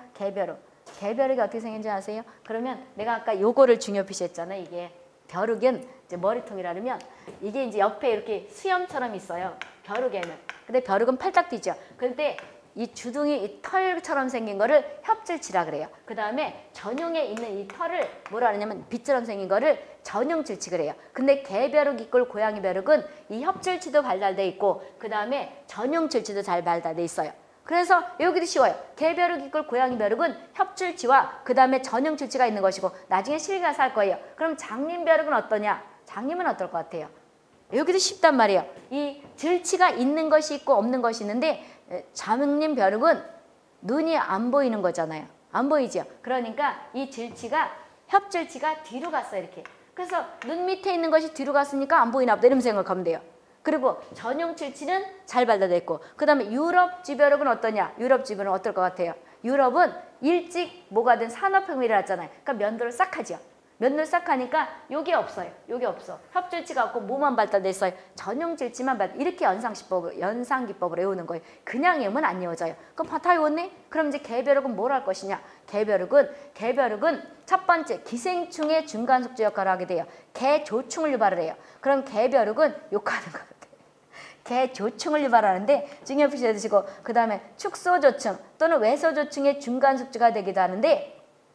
개벼룩이 어떻게 생겼는지 아세요? 그러면 내가 아까 요거를 중요 표시했잖아요. 이게 벼룩은 이제 머리통이라면 이게 이제 옆에 이렇게 수염처럼 있어요. 벼룩에는. 근데 벼룩은 팔딱 뛰죠. 근데 이 주둥이 이 털처럼 생긴 거를 협질치라 그래요. 그 다음에 전용에 있는 이 털을 뭐라 하냐면 빗처럼 생긴 거를 전용질치 그래요. 근데 개벼룩 이꼴 고양이 벼룩은 이 협질치도 발달돼 있고 그 다음에 전용질치도 잘 발달돼 있어요. 그래서 여기도 쉬워요. 개벼룩 이꼴 고양이 벼룩은 협질치와 그 다음에 전용질치가 있는 것이고 나중에 실기가 살 거예요. 그럼 장님벼룩은 어떠냐? 장님은 어떨 것 같아요? 여기도 쉽단 말이에요. 이 질치가 있는 것이 있고 없는 것이 있는데 장님벼룩은 눈이 안 보이는 거잖아요. 안 보이죠? 그러니까 이 질치가 협질치가 뒤로 갔어요. 이렇게. 그래서 눈 밑에 있는 것이 뒤로 갔으니까 안 보이나 보다 이런 생각하면 돼요. 그리고 전용질치는 잘 발달됐고 그 다음에 유럽 쥐벼룩은 어떠냐? 유럽 쥐벼룩은 어떨 것 같아요? 유럽은 일찍 뭐가 된 산업혁명이 일어났잖아요. 그러니까 면도를 싹 하죠. 면도를 싹 하니까 요게 없어요. 요게 없어. 협질치가 없고 뭐만 발달돼 있어요. 전용질치만 발달. 이렇게 연상기법을 외우는 거예요. 그냥 외우면 안 외워져요. 그럼 다 외웠네? 그럼 이제 개벼룩은 뭘 할 것이냐? 개벼룩은 첫 번째 기생충의 중간속주 역할을 하게 돼요. 개조충을 유발을 해요. 그럼 개벼룩은 욕하는 거예요. 개조충을 유발하는데 중요 표시해 두시고 그 다음에 축소조충 또는 외소조충의 중간숙주가 되기도 하는데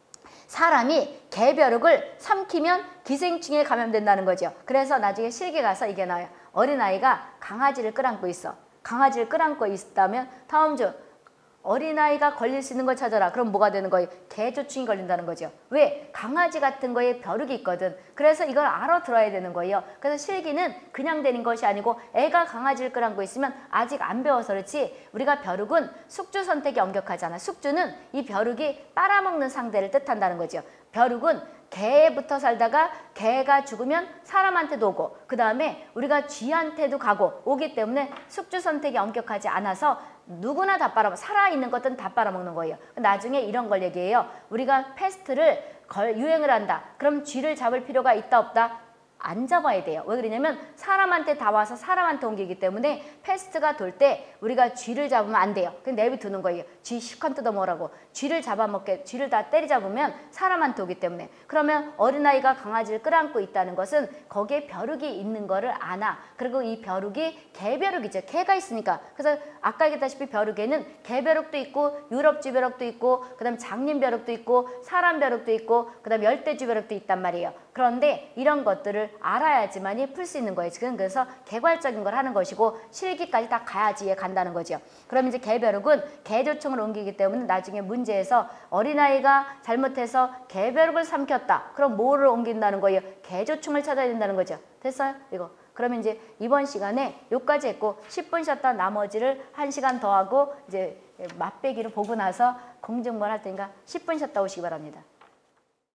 사람이 개벼룩을 삼키면 기생충에 감염된다는 거죠. 그래서 나중에 실기 가서 이게 나와요. 어린아이가 강아지를 끌안고 있어. 강아지를 끌안고 있다면 다음 주 어린아이가 걸릴 수 있는 걸 찾아라. 그럼 뭐가 되는 거예요? 개조충이 걸린다는 거죠. 왜? 강아지 같은 거에 벼룩이 있거든. 그래서 이걸 알아들어야 되는 거예요. 그래서 실기는 그냥 되는 것이 아니고 애가 강아지를 끌안고 있으면 아직 안 배워서 그렇지 우리가 벼룩은 숙주 선택이 엄격하잖아. 숙주는 이 벼룩이 빨아먹는 상대를 뜻한다는 거죠. 벼룩은 개부터 살다가 개가 죽으면 사람한테도 오고 그 다음에 우리가 쥐한테도 가고 오기 때문에 숙주 선택이 엄격하지 않아서 누구나 다 빨아먹어. 살아있는 것들은 다 빨아먹는 거예요. 나중에 이런 걸 얘기해요. 우리가 패스트를 유행을 한다. 그럼 쥐를 잡을 필요가 있다 없다? 안 잡아야 돼요. 왜 그러냐면 사람한테 다 와서 사람한테 옮기기 때문에 패스트가 돌 때 우리가 쥐를 잡으면 안 돼요. 그냥 내비두는 거예요. 쥐 실컷 뜯어먹으라고. 쥐를 잡아먹게 쥐를 다 때리잡으면 사람한테 오기 때문에. 그러면 어린아이가 강아지를 끌안고 있다는 것은 거기에 벼룩이 있는 거를 아나. 그리고 이 벼룩이 개벼룩이죠. 개가 있으니까. 그래서 아까 얘기했다시피 벼룩에는 개벼룩도 있고 유럽쥐벼룩도 있고 그 다음에 장님벼룩도 있고 사람벼룩도 있고 그 다음에 열대쥐벼룩도 있단 말이에요. 그런데 이런 것들을 알아야지만이 풀 수 있는 거예요. 지금 그래서 개괄적인 걸 하는 것이고 실기까지 다 가야지 간다는 거죠. 그럼 이제 개벼룩은 개조총을 옮기기 때문에 나중에 문제에서 어린아이가 잘못해서 개벼룩을 삼켰다. 그럼 뭐를 옮긴다는 거예요? 개조총을 찾아야 된다는 거죠. 됐어요? 이거. 그러면 이제 이번 시간에 요까지 했고 10분 쉬었다 나머지를 1시간 더 하고 이제 맛배기를 보고 나서 공중분 할 테니까 10분 쉬었다 오시기 바랍니다.